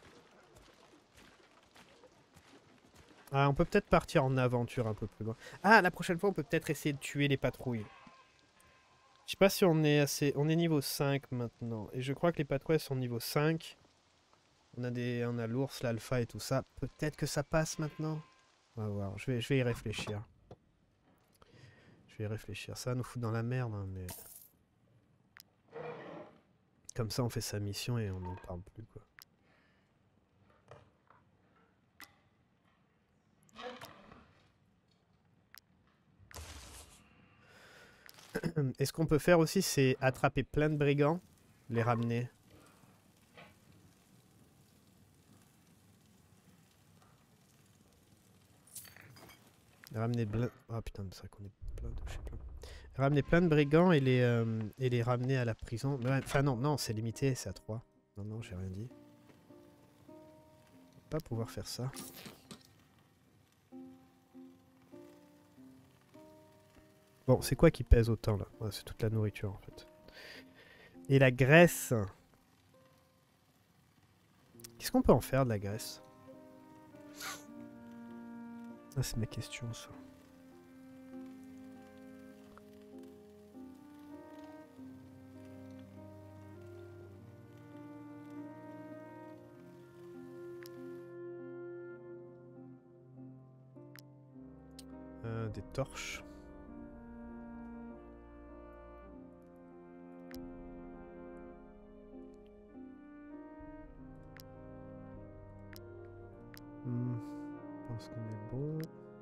Ah, on peut peut-être partir en aventure un peu plus loin. Ah, la prochaine fois, on peut peut-être essayer de tuer les patrouilles. Je sais pas si on est assez... On est niveau 5 maintenant. Et je crois que les patrouilles sont niveau 5. On a l'ours, l'alpha et tout ça. Peut-être que ça passe maintenant. On va voir. Je vais y réfléchir. Je vais y réfléchir. Ça va nous foutre dans la merde, hein, mais... Comme ça, on fait sa mission et on n'en parle plus, quoi. Et ce qu'on peut faire aussi, c'est attraper plein de brigands, les ramener. Ramener plein... Oh putain, c'est vrai qu'on est plein de... Je sais pas. Ramener plein de brigands et les ramener à la prison. Ouais, enfin non, non, c'est limité, c'est à 3. Non, non, j'ai rien dit. Pas pouvoir faire ça. Bon, c'est quoi qui pèse autant là? Ouais, c'est toute la nourriture en fait. Et la graisse. Qu'est-ce qu'on peut en faire de la graisse? Ah, c'est ma question ça. Des torches. Je pense qu'on est bon.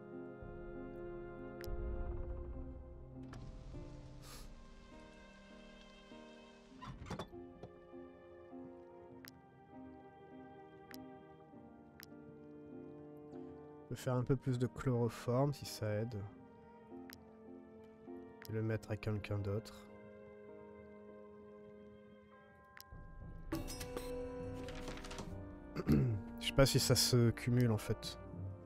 On peut faire un peu plus de chloroforme si ça aide. Et le mettre à quelqu'un d'autre. Je sais pas si ça se cumule en fait.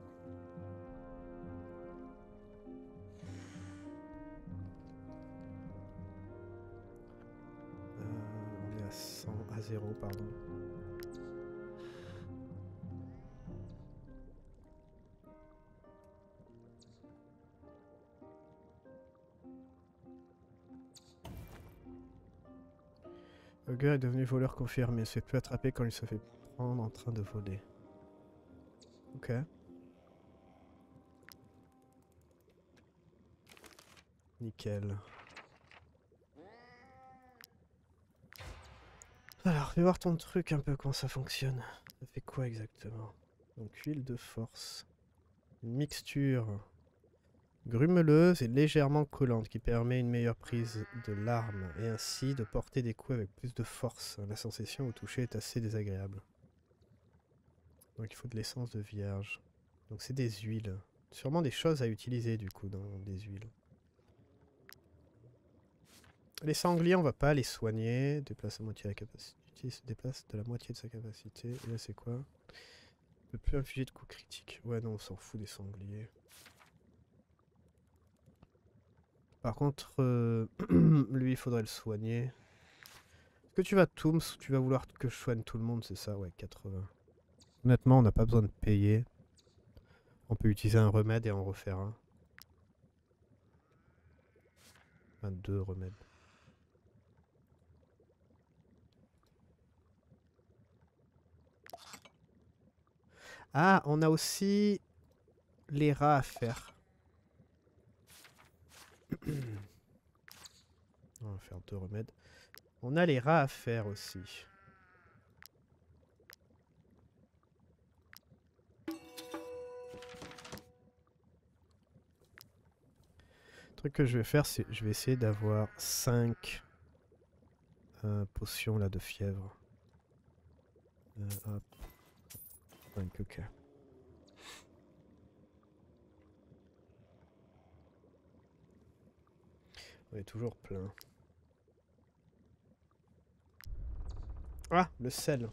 On est à 100, à 0 pardon. Le gars est devenu voleur confirmé, se fait plus attraper quand il se fait prendre en train de voler. Ok. Nickel. Alors, fais voir ton truc un peu comment ça fonctionne. Ça fait quoi exactement? Donc, huile de force. Une mixture grumeleuse et légèrement collante qui permet une meilleure prise de l'arme et ainsi de porter des coups avec plus de force. La sensation au toucher est assez désagréable. Donc il faut de l'essence de vierge. Donc c'est des huiles. Sûrement des choses à utiliser du coup dans des huiles. Les sangliers, on va pas les soigner. Déplace à moitié la capacité. Se déplace de la moitié de sa capacité. Et là c'est quoi? Ne peut plus infliger de coups critiques. Ouais non, on s'en fout des sangliers. Par contre, lui, il faudrait le soigner. Est-ce que tu vas Tooms ou tu vas vouloir que je soigne tout le monde? C'est ça, ouais, 80. Honnêtement, on n'a pas besoin de payer. On peut utiliser un remède et en refaire un. Enfin, 2 remèdes. Ah, on a aussi les rats à faire. On va faire 2 remèdes. On a les rats à faire aussi. Le truc que je vais faire, c'est je vais essayer d'avoir 5 potions là de fièvre. Hop. 5, ok. On est toujours plein. Ah, le sel.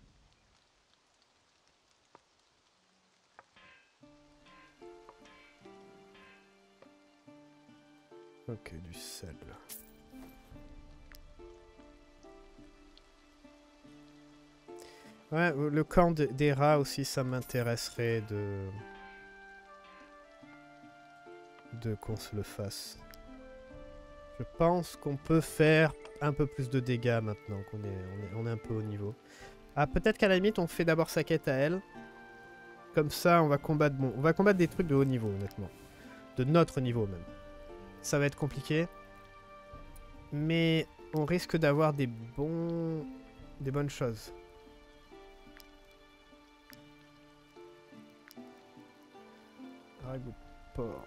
Ok, du sel. Ouais, le camp des rats aussi, ça m'intéresserait de qu'on se le fasse. Je pense qu'on peut faire un peu plus de dégâts maintenant qu'on on est un peu haut niveau. Ah, peut-être qu'à la limite, on fait d'abord sa quête à elle. Comme ça, on va combattre... Bon, on va combattre des trucs de haut niveau, honnêtement. De notre niveau, même. Ça va être compliqué. Mais on risque d'avoir des bonnes choses. Ragout de porc.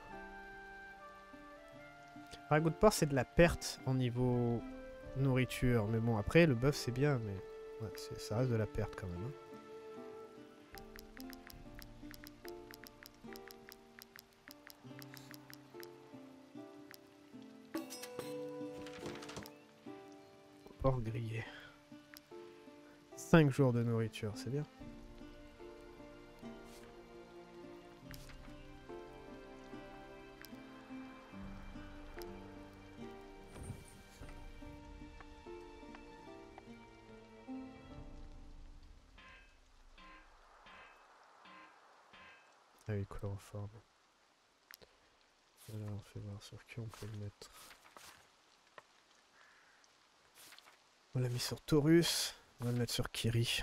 Ragout de porc, c'est de la perte en niveau nourriture. Mais bon, après, le bœuf, c'est bien, mais ouais, ça reste de la perte quand même. Hein. Porc grillé. 5 jours de nourriture, c'est bien. Ah oui, chloroforme. Alors, on fait voir sur qui on peut le mettre. On l'a mis sur Taurus. On va le mettre sur Kiri.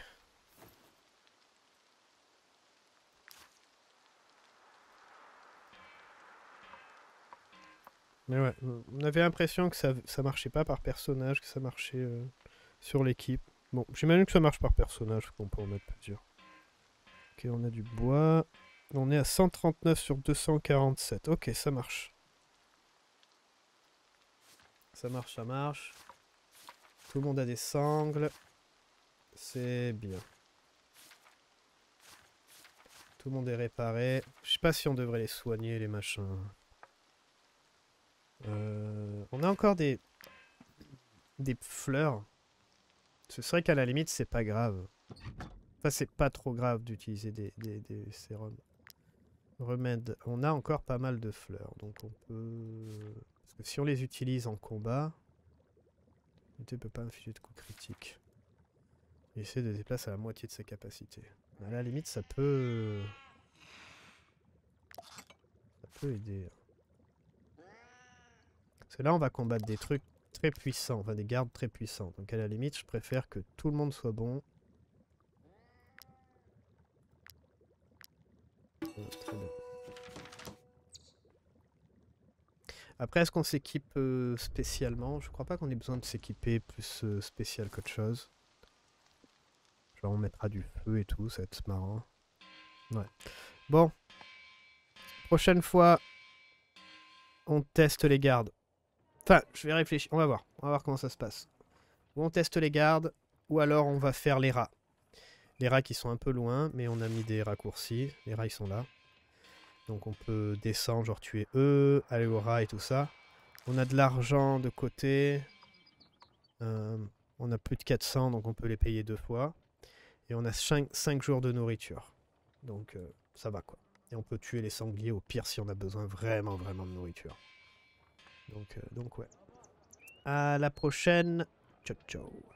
Mais ouais, on avait l'impression que ça marchait pas par personnage, que ça marchait sur l'équipe. Bon, j'imagine que ça marche par personnage, qu'on peut en mettre plusieurs. Ok, on a du bois. On est à 139 sur 247. Ok, ça marche. Ça marche, ça marche. Tout le monde a des sangles. C'est bien. Tout le monde est réparé. Je sais pas si on devrait les soigner, les machins. On a encore des fleurs. Ce serait qu'à la limite, c'est pas grave. Enfin, c'est pas trop grave d'utiliser des sérums. Remède. On a encore pas mal de fleurs, donc on peut... Parce que si on les utilise en combat, l'unité ne peut pas infuser de coups critiques. Il essaie de déplacer à la moitié de ses capacités. À la limite, ça peut aider. Parce que là, on va combattre des trucs très puissants, enfin des gardes très puissants. Donc à la limite, je préfère que tout le monde soit bon. Très bien. Après, est-ce qu'on s'équipe spécialement? Je crois pas qu'on ait besoin de s'équiper plus spécial qu'autre chose. Genre on mettra du feu et tout, ça va être marrant. Ouais. Bon. Prochaine fois, on teste les gardes. Enfin, je vais réfléchir. On va voir. On va voir comment ça se passe. Ou on teste les gardes, ou alors on va faire les rats. Les rats qui sont un peu loin, mais on a mis des raccourcis. Les rats, ils sont là. Donc on peut descendre, genre tuer eux, aller au rat et tout ça. On a de l'argent de côté. On a plus de 400, donc on peut les payer 2 fois. Et on a 5 jours de nourriture. Donc ça va quoi. Et on peut tuer les sangliers au pire si on a besoin vraiment de nourriture. Donc ouais. À la prochaine. Ciao ciao.